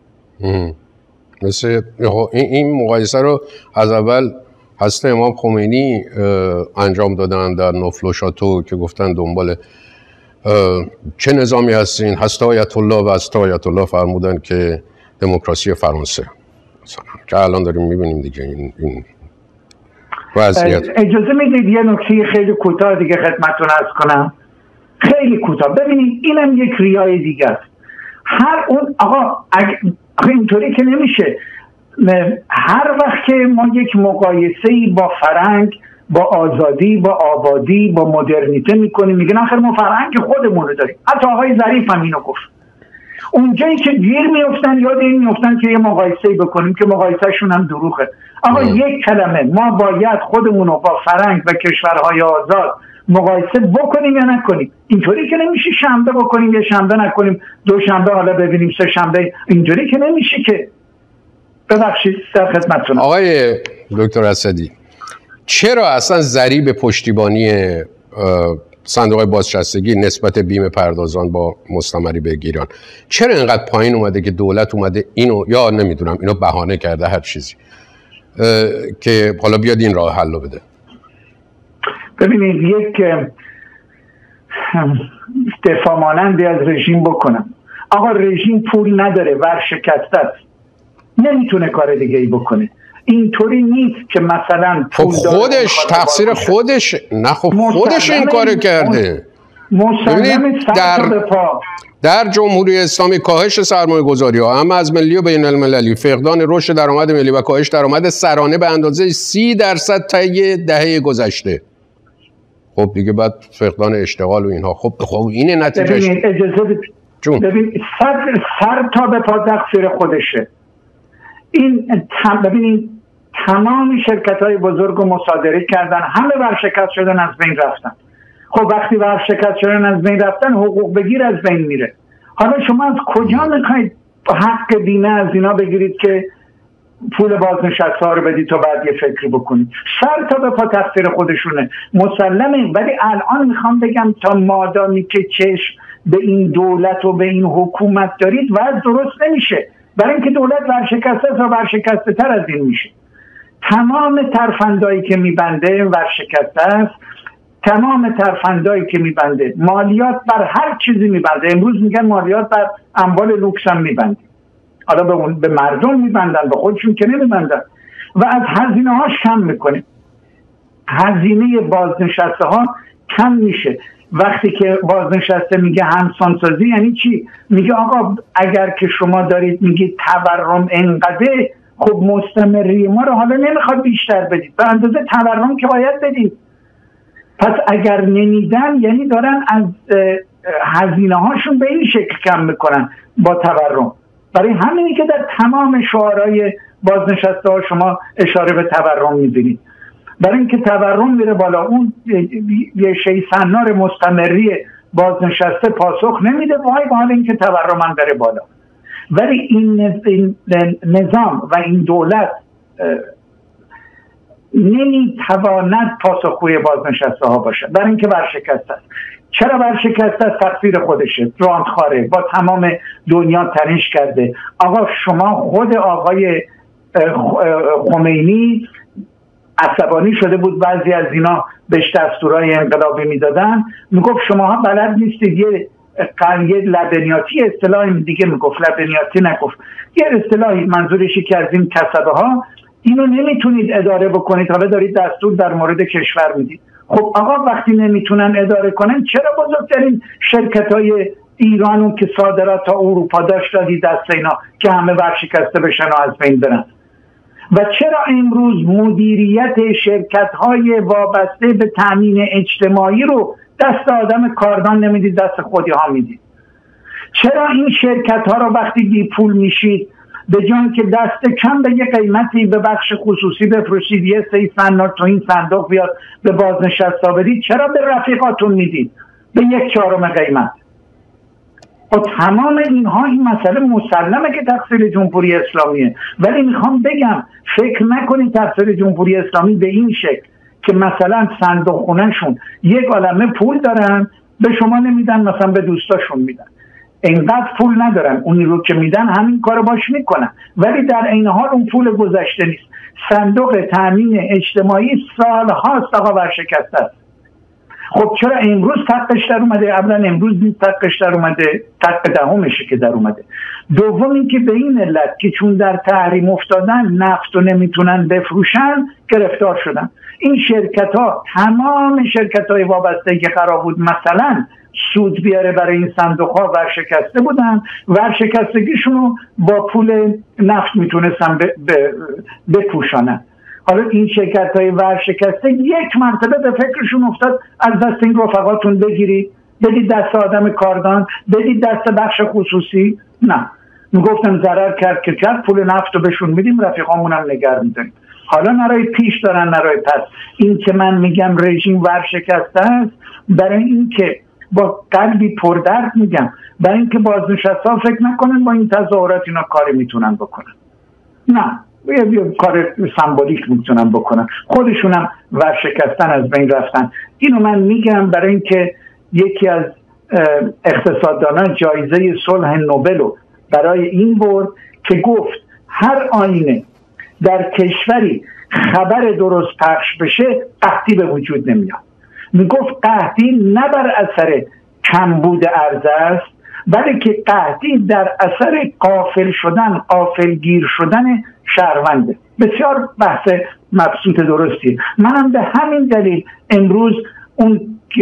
مثل این مقایسه رو از اول حضرت امام خمینی انجام دادن در نفل و شاتو که گفتن دنبال چه نظامی هستین؟ حضرت آیت الله و حضرت آیت الله فرمودن که دموکراسی فرانسه مثلا، که الان داریم میبینیم دیگه این وضعیت. اجازه میدید یه نکته خیلی کوتاه دیگه خدمتتون عرض کنم، خیلی کوتاه. ببینید اینم یک ریای دیگه است. هر اون آقا اینطوری که نمیشه. هر وقت که ما یک مقایسه‌ای با فرهنگ، با آزادی، با آبادی، با مدرنیته میکنیم، میگن آخر ما فرهنگ خودمون رو داریم. حتی آقای ظریف هم اینو گفت. اونجایی که گیر میافتن یاد این میافتن که یه مقایسه‌ای بکنیم که مقایسه‌شون هم دروغه. آقا یک کلمه، ما باید خودمون رو با فرهنگ و کشورهای آزاد مقایسه بکنیم یا نکنیم؟ اینطوری که نمیشه شنبه بکنیم یا شنبه نکنیم، دوشنبه حالا ببینیم سه شنبه، اینطوری که نمیشه که. ببخشید در خدمتتونم. آقای دکتر اسدی، چرا اصلا ضریب پشتیبانی صندوق بازنشستگی نسبت بیم پردازان با مستمری به ایران چرا اینقدر پایین اومده که دولت اومده اینو یا نمیدونم اینو بهانه کرده هر چیزی که حالا بیاد این راه حل بده؟ ببینید یک دفاع مانندی از رژیم بکنم. آقا رژیم پول نداره، ورشکسته است، نمیتونه کار دیگه ای بکنه. اینطوری نیست که مثلا خب خودش تقصیر خودش، نه خب خودش این کارو کرده. در جمهوری اسلامی کاهش سرمایه گذاری ها هم از ملی و بین المللی، فقدان رشد درآمد ملی و کاهش درآمد سرانه به اندازه 30% طی دهه گذشته. خب دیگه بعد فقدان اشتغال و اینها. خب اینه نتیجهش. ببینید اجازه بدید. ببین سر تا به پا تقصیر خودشه. ببینید تمام شرکت‌های بزرگ رو مصادره کردن، همه ورشکست شدن، از بین رفتن. خب وقتی ورشکست شدن از بین رفتن، حقوق بگیر از بین میره. حالا شما از کجا میخواید حق بیمه از اینا بگیرید که پول بازنشسته ها رو بدی تا بعد یه فکری بکنی. سر تا به پا تقصیر خودشونه مسلمه، ولی الان میخوام بگم تا مادامی که چشم به این دولت و به این حکومت دارید وضع درست نمیشه، برای اینکه دولت ورشکسته است و ورشکسته تر از این میشه. تمام ترفندایی که میبنده ورشکسته است، تمام ترفندایی که میبنده، مالیات بر هر چیزی میبنده. امروز میگن مالیات بر اموال لوکس هم میبنده، حالا به مردم میبندن، به خودشون که نمیبندن، و از هزینه هاش کم میکنه. هزینه بازنشسته ها کم میشه. وقتی که بازنشسته میگه همسانسازی یعنی چی؟ میگه آقا اگر که شما دارید میگید تورم انقدره، خب مستمری ما رو حالا نمیخواد بیشتر بدید، به اندازه تورم که باید بدید. پس اگر نمیدن یعنی دارن از هزینه هاشون به این شکل کم میکنن با تورم. برای همینی که در تمام شعارهای بازنشسته ها شما اشاره به تورم میبینید، برای اینکه تورم میره بالا، اون یه شی سنار مستمری بازنشسته پاسخ نمیده وای با حال اینکه تورم هم بره بالا. ولی این نظام و این دولت نمیتواند پاسخگوی بازنشسته ها باشه، برای اینکه ورشکسته است. چرا ورشکسته است؟ تقصیر خودشه، راندخاره، با تمام دنیا تنش کرده. آقا شما خود آقای خمینی عصبانی شده بود، بعضی از اینا بهش دستورای انقلابی میدادن، میگفت شماها بلد نیستید یه لبنیاتی اصطلاحی دیگه میگفت، لبنیاتی نگفت، یه اصطلاحی منظورشی که از این کسبه ها اینو نمیتونید اداره بکنید، حالا دارید دستور در مورد کشور میدید. خب آقا وقتی نمیتونن اداره کنن، چرا بزرگترین شرکت‌های ایرانو که صادرات تا اروپا داشت دادی دست اینا که همه ورشکسته بشن و از بین برن؟ و چرا امروز مدیریت شرکت‌های وابسته به تامین اجتماعی رو دست آدم کاردان نمیدید، دست خودی ها میدید؟ چرا این شرکت‌ها رو وقتی بی پول میشید به جان که دست کم به یه قیمتی به بخش خصوصی بفروشید، یه سری سنار تو این صندوق بیاد به بازنشسته بدید، چرا به رفیقاتون میدید به 1/4 قیمت؟ و تمام اینها این مسئله مسلمه که تقصیر جمهوری اسلامیه، ولی میخوام بگم فکر نکنید تقصیر جمهوری اسلامی به این شکل که مثلا صندوق خونهشون یک عالمه پول دارن به شما نمیدن، مثلا به دوستاشون میدن. اینقدر پول ندارن، اونی رو که میدن همین کارو باش میکنن، ولی در این حال اون پول گذشته نیست. صندوق تامین اجتماعی سالهاست آقا ورشکسته است. خب چرا امروز تقش در اومده؟ اولا امروز نیست تقش در اومده، تق دهمشه که در اومده. دوم اینکه به این علت که چون در تحریم افتادن نفت رو نمیتونن بفروشن گرفتار شدن. این شرکت ها، تمام شرکت های وابسته که قرار بود مثلا سود بیاره برای این صندوق ها ورشکسته بودن، ورشکستگیشون رو با پول نفت میتونستن بپوشانن. حالا این شرکت های ورشکسته یک مرتبه به فکرشون افتاد از دست این رفقاتون بگیرید بدید دست آدم کاردان، بدید دست بخش خصوصی. نه، میگفتم ضرر کرد که کرد، پول نفت رو بهشون میدیم، رفیقامون هم نگه میداریم. حالا نرای پیش دارن نرای پس. این که من میگم رژیم ورشکسته است، برای این که با قلبی پردرد میگم، برای این که بازنشسته فکر نکنن با این تظاهرات اینا کاری میتونن بکنن. نه، یه کار سمبولیک میتونن بکنن، خودشونم ورشکستن، از بین رفتن. اینو من میگم برای اینکه یکی از اقتصاددانان جایزه صلح نوبل برای این برد که گفت هر آینه در کشوری خبر درست پخش بشه قحطی به وجود نمیاد. میگفت قحطی نه بر اثر کمبود عرضه است، بلکه قحطی در اثر غافل شدن، غافلگیر شدن شهرونده. بسیار بحث مبسوط درستی. منم به همین دلیل امروز اون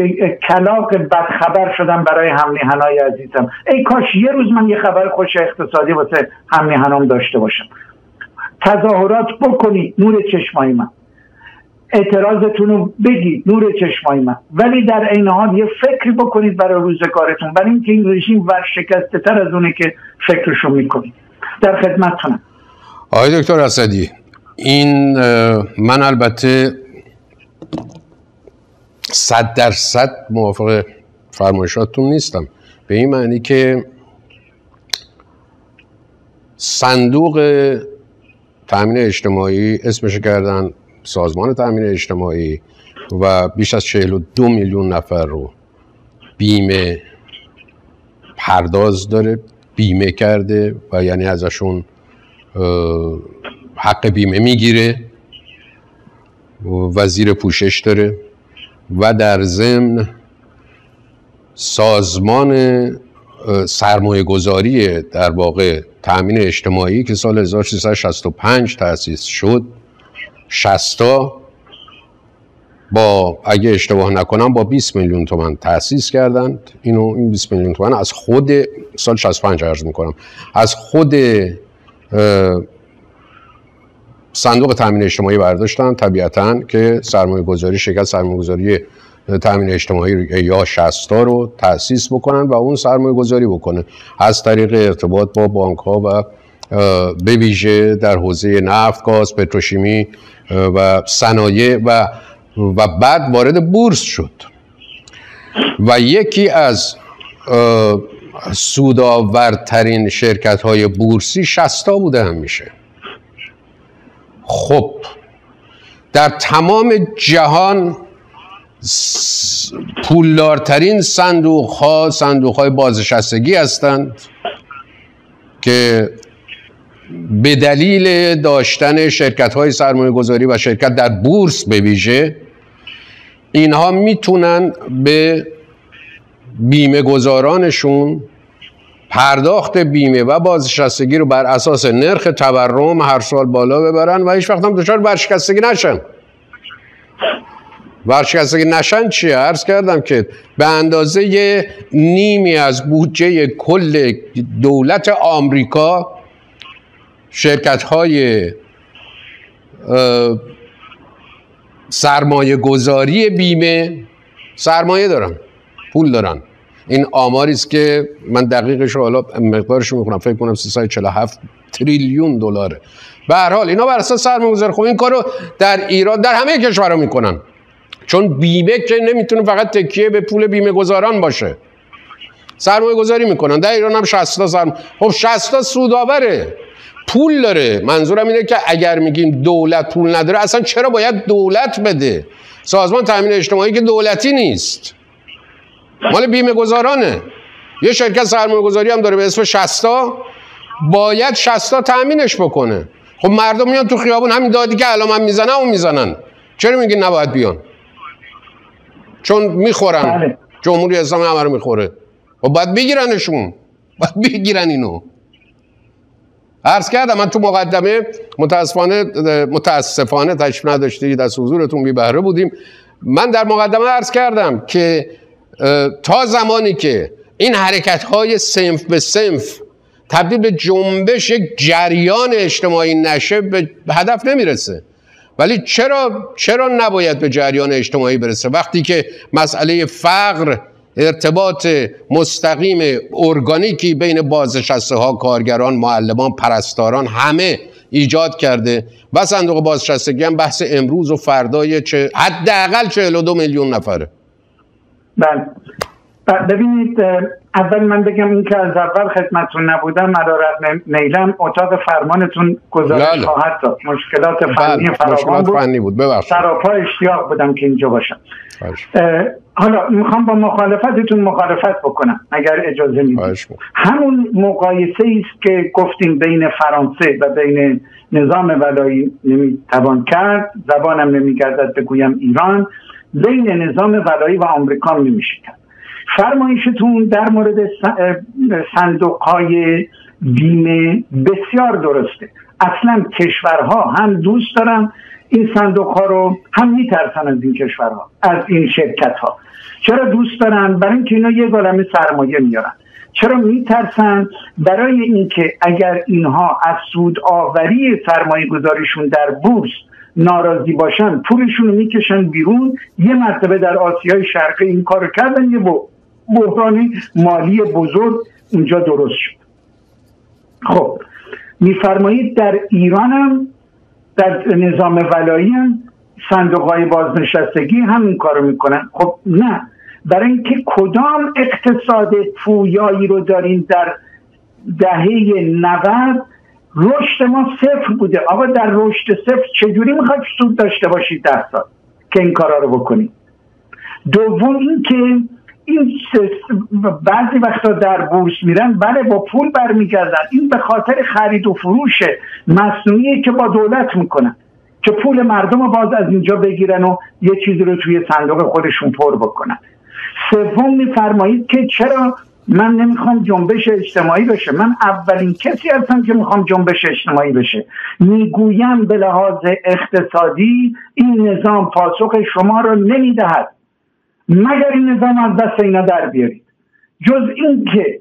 کلاغ بدخبر شدم برای هم میهنای عزیزم. ای کاش یه روز من یه خبر خوش اقتصادی واسه هم میهنام داشته باشم. تظاهرات بکنی نور چشمای من، اعتراضتون رو بگید نور چشمای من، ولی در این حال یه فکری بکنید برای روزگارتون، برای اینکه این رژیم ورشکسته تر از اونه که فکرشو میکنید. در خدمتتونم. آقای دکتر اسدی، این من البته 100% موافق فرمایشاتون نیستم، به این معنی که صندوق تامین اجتماعی اسمش کردن سازمان تامین اجتماعی و بیش از 42 میلیون نفر رو بیمه پرداز داره، بیمه کرده و یعنی ازشون حق بیمه میگیره و زیر پوشش داره و در ضمن سازمان سرمایه گذاری در واقع تأمین اجتماعی که سال 1365 تأسیس شد، 60 با اگه اشتباه نکنم با 20 میلیون تومان تأسیس کردند. این 20 میلیون تومان از خود سال 65 عرض میکنم از خود صندوق تأمین اجتماعی برداشتن، طبیعتاً که شرکت سرمایه گذاری تأمین اجتماعی یا 60 رو تأسیس بکنن و اون سرمایه گذاری بکنه از طریق ارتباط با بانک ها و به ویژه در حوزه نفت، گاز، پتروشیمی و صنایع و بعد وارد بورس شد و یکی از سودآورترین شرکت های بورسی 60 بوده همیشه. خب در تمام جهان پولدارترین صندوق های بازنشستگی هستند که به دلیل داشتن شرکت های سرمایه گذاری و شرکت در بورس به ویژه اینها میتونن به بیمه گذارانشون پرداخت بیمه و بازنشستگی رو بر اساس نرخ تورم هر سال بالا ببرن و هیچ وقت هم دچار ورشکستگی نشن. ورشکستگی نشن چیه؟ عرض کردم که به اندازه نیمی از بودجه کل دولت آمریکا شرکت های سرمایه گذاری بیمه سرمایه دارن، پول دارن. این آماری است که من دقیقش رو حالا مقدارش رو میخونم، فکر کنم 347 تریلیون دلاره. به هر حال اینا بر اساس سرمایه‌گذاری، خب این کارو در ایران در همه کشورها میکنن، چون بیمه که نمیتونه فقط تکیه به پول بیمه گذاران باشه، سرمایه گذاری میکنن. در ایران هم 60 خب 60 سودآوره، پول داره. منظورم اینه که اگر میگیم دولت پول نداره، اصلا چرا باید دولت بده؟ سازمان تامین اجتماعی که دولتی نیست، مال بیمه گذارانه. یه شرکت سرمایه گذاری هم داره به اسم 60، باید 60 تامینش بکنه. خب مردم میان تو خیابون همین دادی که الان من میزنن اون میزنن، چرا میگین نباید بیان؟ چون میخورن. جمهوری اسلامی همه رو میخوره. خب باید بگیرنشون، باید بگیرن اینو. عرض کردم من تو مقدمه متاسفانه تشریف نداشتید، از حضورتون بی بهره بودیم. من در مقدمه عرض کردم که تا زمانی که این حرکت‌های صنف به صنف تبدیل به جنبش، یک جریان اجتماعی نشه، به هدف نمیرسه. ولی چرا نباید به جریان اجتماعی برسه وقتی که مسئله فقر ارتباط مستقیم ارگانیکی بین بازنشسته ها، کارگران، معلمان، پرستاران همه ایجاد کرده و صندوق بازنشستگی هم بحث امروز و فردای حداقل 42 میلیون نفره. بله ببینید، اول من بگم این که از اول خدمتتون نبودم، علیرغم میلم اتاق فرمانتون گزارش خواهد داد. مشکلات فنی فراوان بود، سراپا اشتیاق بودم که اینجا باشم. حالا میخوام با مخالفتتون مخالفت بکنم اگر اجازه میدید. همون مقایسه است که گفتیم بین فرانسه و بین نظام ولایی نمیتوان کرد، زبانم نمیگردد بگویم ایران، بین نظام ولایی و آمریکا نمیشه کرد. فرمایشتون در مورد صندوق‌های بیمه بسیار درسته. اصلا کشورها هم دوست دارن این صندوق‌ها رو، هم میترسن از این کشورها، از این شرکت‌ها. چرا دوست دارن؟ برای اینکه اینا یه عالمه سرمایه میارن. چرا میترسن؟ برای اینکه اگر اینها از سودآوری سرمایه گذاریشون در بورس ناراضی باشن، پولشون رو میکشن بیرون. یه مرتبه در آسیای شرقی این کارو کردن، یه بحرانی مالی بزرگ اونجا درست شد. خب میفرمایید در ایران هم در نظام ولایی هم صندوق‌های بازنشستگی هم این کارو میکنن. خب نه، برای اینکه کدام اقتصاد پویایی رو داریم در دهه 90 رشد ما صفر بوده. آقا در رشد صفر چجوری میخواید سود داشته باشید 10 سال که این کارا رو بکنید؟ دوم این که این بعضی وقتا در بورس میرن، بله با پول برمیگردن. این به خاطر خرید و فروش مصنوعی که با دولت میکنن که پول مردم رو باز از اینجا بگیرن و یه چیزی رو توی صندوق خودشون پر بکنن. سوم میفرمایید که چرا من نمیخوام جنبش اجتماعی بشه. من اولین کسی هستم که میخوام جنبش اجتماعی بشه. میگویم به لحاظ اقتصادی این نظام پاسخ شما رو نمیدهد مگر این نظام از دست اینا در بیارید. جز این که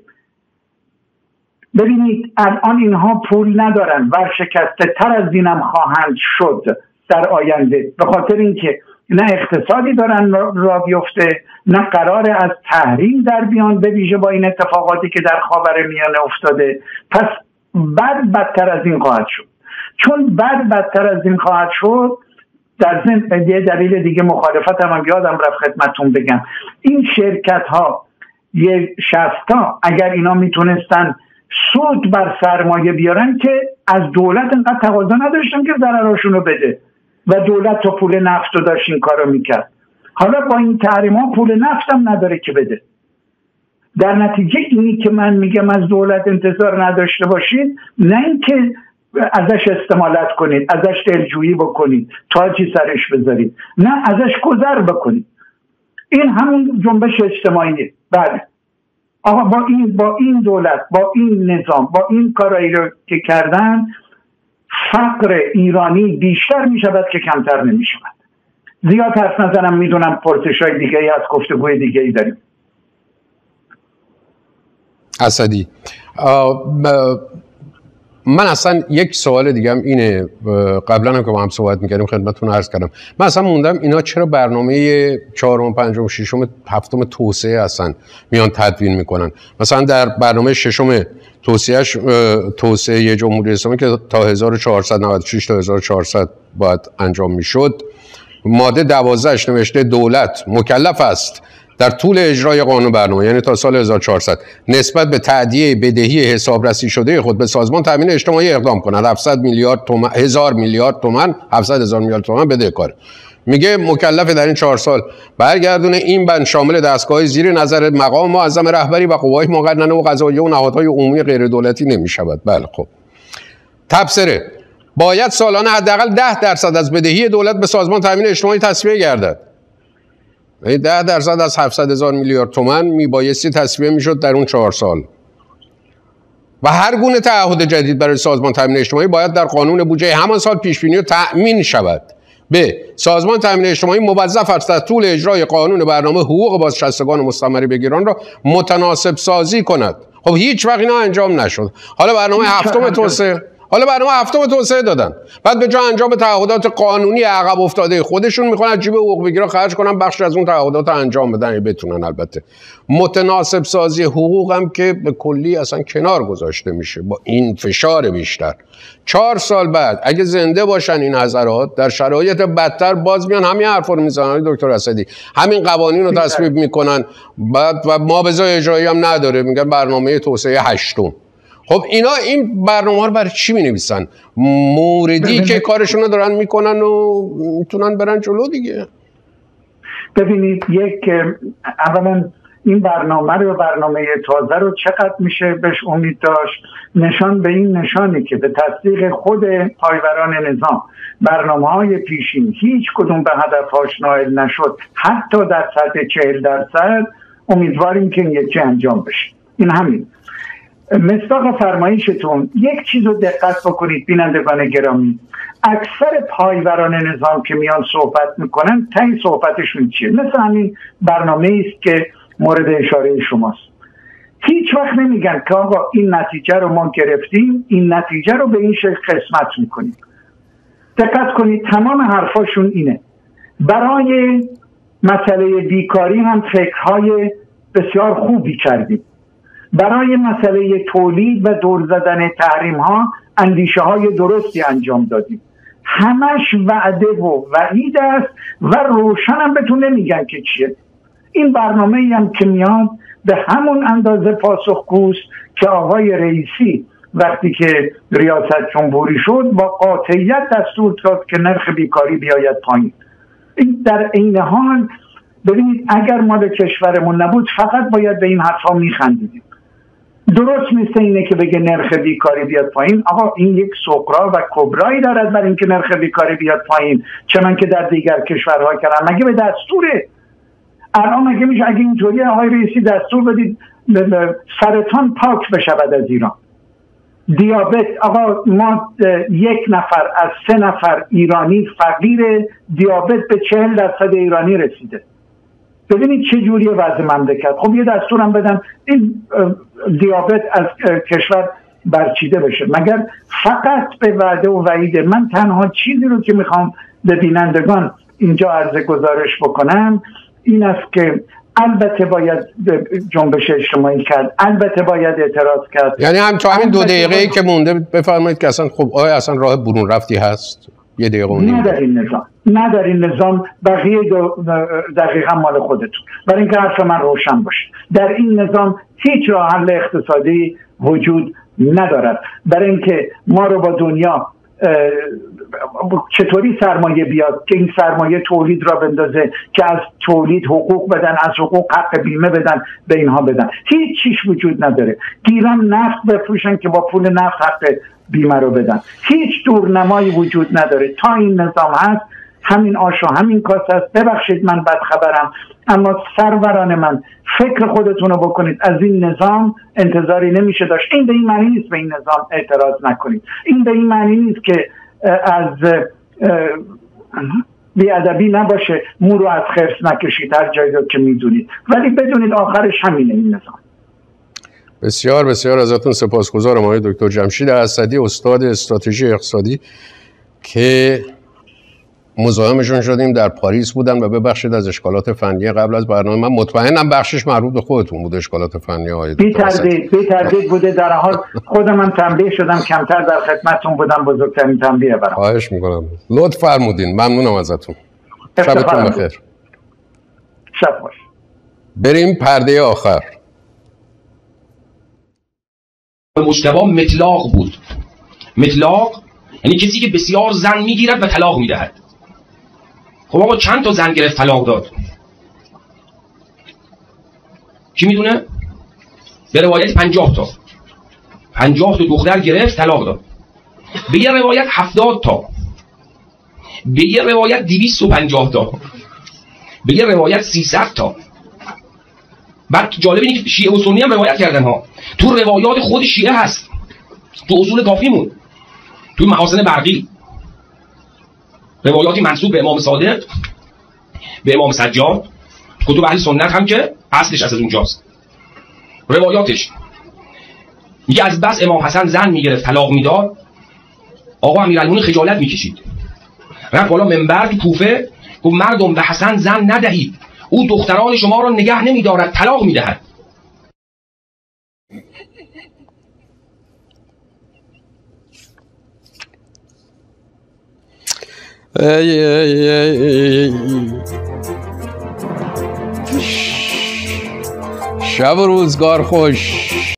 ببینید الان اینها پول ندارن، ورشکسته تر از اینم خواهند شد در آینده، به خاطر اینکه نه اقتصادی دارن را بیفته، نه قرار از تحریم در بیان، به ویژه با این اتفاقاتی که در خاورمیانه افتاده. پس بعد بدتر از این خواهد شد. چون بعد بدتر از این خواهد شد، در ضمن یه دلیل دیگه مخالفت هم یادم رفت خدمتتون بگم، این شرکت ها یه 60 تا اگر اینا میتونستن سود بر سرمایه بیارن که از دولت انقدر تقاضا نداشتن که ضرراشون رو بده و دولت تا پول نفت رو داشت این کار رو میکرد. حالا با این تحریم ها پول نفت هم نداره که بده. در نتیجه اینی که من میگم از دولت انتظار نداشته باشید، نه اینکه ازش استمالت کنید، ازش دلجویی بکنید، تاجی سرش بذارید، نه ازش گذر بکنید. این همون جنبش اجتماعیه. بله آقا با این دولت، با این نظام، با این کارایی رو که کردن، فقر ایرانی بیشتر می شود که کمتر نمی شود. زیاد حرف نزنم، میدونم پرسش‌های دیگه ای از گفتگوی دیگه ای داریم. اسدی، من اصلا یک سوال دیگه هم اینه، قبلا هم که با هم صحبت میکردیم خدمتتون عرض کردم، من اصلا موندم اینا چرا برنامه 4م 5م 6م 7م توسعه اصلا میان تدوین میکنن؟ مثلا در برنامه 6م توسعه جمهوری اسلامی که تا 1496 تا 1400 باید انجام میشد، ماده 12 نوشته دولت مکلف است در طول اجرای قانون برنامه، یعنی تا سال 1400، نسبت به تأدیه بدهی حسابرسی شده خود به سازمان تامین اجتماعی اقدام کند. 700 میلیارد تومان 1000 میلیارد تومان 700 هزار میلیارد تومان بدهکاره. میگه مکلف در این 4 سال برگردونه این بند شامل دستگاه زیر نظر مقام معظم رهبری و قوای مقننه و قضاییه و نهادهای عمومی غیر دولتی نمیشود. بله خب، تبصره باید سالانه حداقل 10% از بدهی دولت به سازمان تامین اجتماعی تصفیه گردد. 10% از 700 هزار میلیارد تومان میبایستی تصفیه میشد در اون 4 سال. و هر گونه تعهد جدید برای سازمان تامین اجتماعی باید در قانون بودجه همان سال پیش بینی و تأمین شود. به سازمان تامین اجتماعی موظف است در طول اجرای قانون برنامه حقوق بازنشستگان و مستمر بگیران را متناسب سازی کند. خب هیچ وقت اینا انجام نشد. حالا برنامه 7م توسعه دادن، بعد به جای انجام تعهدات قانونی عقب افتاده خودشون میخوان از جیب حقوق بگیرا خرج کنن، بخش از اون تعهدات انجام بدن بتونن. البته متناسب سازی حقوق هم که به کلی اصلا کنار گذاشته میشه با این فشار بیشتر. 4 سال بعد اگه زنده باشن این حضرات، در شرایط بدتر باز میان همین حرفا رو میزنن. دکتر اسدی همین قوانین رو تصویب میکنن بعد و ما بزای اجرایی هم نداره، میگن برنامه توسعه 8م. خب اینا این برنامه رو برای چی می‌نویسن؟ موردی که کارشون رو دارن میکنن و میتونن برن جلو دیگه. ببینید، اولا این برنامه تازه رو چقدر میشه بهش امید داشت؟ نشان به این نشانی که به تصدیق خود پایوران نظام برنامه‌های پیشین هیچ کدوم به هدفهاش نائل نشد، حتی در سطح 40%. امیدواریم که این یکی انجام بشه. این همین. مصداق فرمایشتون، یک چیز رو دقت بکنید بینندگان گرامی، اکثر پایوران نظام که میان صحبت میکنن تای صحبتشون چیه؟ مثل همین برنامه است که مورد اشاره شماست. هیچ وقت نمیگن که آقا این نتیجه رو ما گرفتیم، این نتیجه رو به این شکل قسمت میکنیم. دقت کنید تمام حرفاشون اینه. برای مسئله بیکاری هم فکرهای بسیار خوبی کردیم، برای مسئله تولید و دور زدن تحریم ها اندیشه های درستی انجام دادیم. همش وعده و وعید است و روشن هم بهتون نمیگن که چیه. این برنامه هم که میاد به همون اندازه پاسخگوست که آقای رئیسی وقتی که ریاست جمهوری شد با قاطعیت دستور داد که نرخ بیکاری بیاید پایین. این در عین حال ببینید اگر مال کشورمون نبود فقط باید به این حرفا میخندیدیم. درست مثل اینه که بگه نرخ بیکاری بیاد پایین. آقا این یک سقرا و کبرایی دارد برای اینکه نرخ بیکاری بیاد پایین، چنان که در دیگر کشورها کردن. مگه به دستوره؟ الان مگه میشه اگه اینطوری آقای رئیسی دستور بدید سرطان پاک بشود از ایران، دیابت، آقا ما 1 نفر از 3 نفر ایرانی فقیر، دیابت به 40% ایرانی رسیده. ببینید چه جوریه وضع مملکت. خب یه دستورم بدن این دیابت از کشور برچیده بشه. مگر فقط به وعده و وعیده؟ من تنها چیزی رو که میخوام به بینندگان اینجا عرض گزارش بکنم این است که البته باید جنبش اجتماعی کرد، البته باید اعتراض کرد. یعنی هم تو همین 2 دقیقه‌ای که مونده بفرمایید که اصلا خب آیا اصلا راه برون رفتی هست؟ 1 دقیقه و نیم. نه در این نظام بقیه دقیقا مال خودتون، برای اینکه حرف من روشن باشه. در این نظام هیچ راه حل اقتصادی وجود ندارد، برای اینکه ما رو با دنیا چطوری سرمایه بیاد که این سرمایه تولید را بندازه، که از تولید حقوق بدن، از حقوق حق بیمه بدن، به اینها بدن. هیچ چیز وجود نداره. گیران نفت بفروشن که با پول نفت حق بیمه رو بدن. هیچ دورنمایی وجود نداره. تا این نظام هست همین آش و همین کاسه است. ببخشید من بدخبرم، اما سروران من فکر خودتون رو بکنید. از این نظام انتظاری نمیشه داشت. این به این معنی نیست به این نظام اعتراض نکنید. این به این معنی نیست که از بی‌ادبی نباشه، مو رو از خرس نکشید هر جایی رو که میدونید، ولی بدونید آخرش همینه این نظام. بسیار بسیار ازتون سپاسگزارم آقای دکتر جمشید اسدی، استاد استراتژی اقتصادی که مزاحمشون شدیم، در پاریس بودن و ببخشید از اشکالات فنی قبل از برنامه. من مطمئنم بخشش مربوط به خودتون بود، اشکالات فنی های بی تردید بوده. در حال خودم هم تنبیه شدم، کمتر در خدمتتون بودم. بزرگترین تنبیه برام. خواهش میکنم، لطف فرمودین، ممنونم ازتون. شبتون بخیر. شب باش. بریم پرده آخر. مجتبی مطلاق بود. مطلاق یعنی کسی که بسیار زن میگیرد و طلاق میدهد. خب آقا چند تا زن گرفت طلاق داد؟ کی میدونه؟ به روایت 50 تا 50 تا دختر گرفت طلاق داد. به یه روایت 70 تا، به یه روایت 250 تا، به یه روایت 300 تا. بعد جالب اینه که شیعه و سنی هم روایت کردن ها. تو روایات خود شیعه هست، تو اصول کافیمون، تو محاسن برقی، روایاتی منسوب به امام صادق، به امام سجاد، کتب اهل سنت هم که اصلش از اونجاست. روایاتش میگه از بس امام حسن زن میگرفت طلاق میداد، آقا امیرالمومنین خجالت میکشید، رفت بالا منبر تو کوفه گفت مردم به حسن زن ندهید، او دختران شما را نگه نمیدارد، طلاق میدهد. شب و روزگار خوش.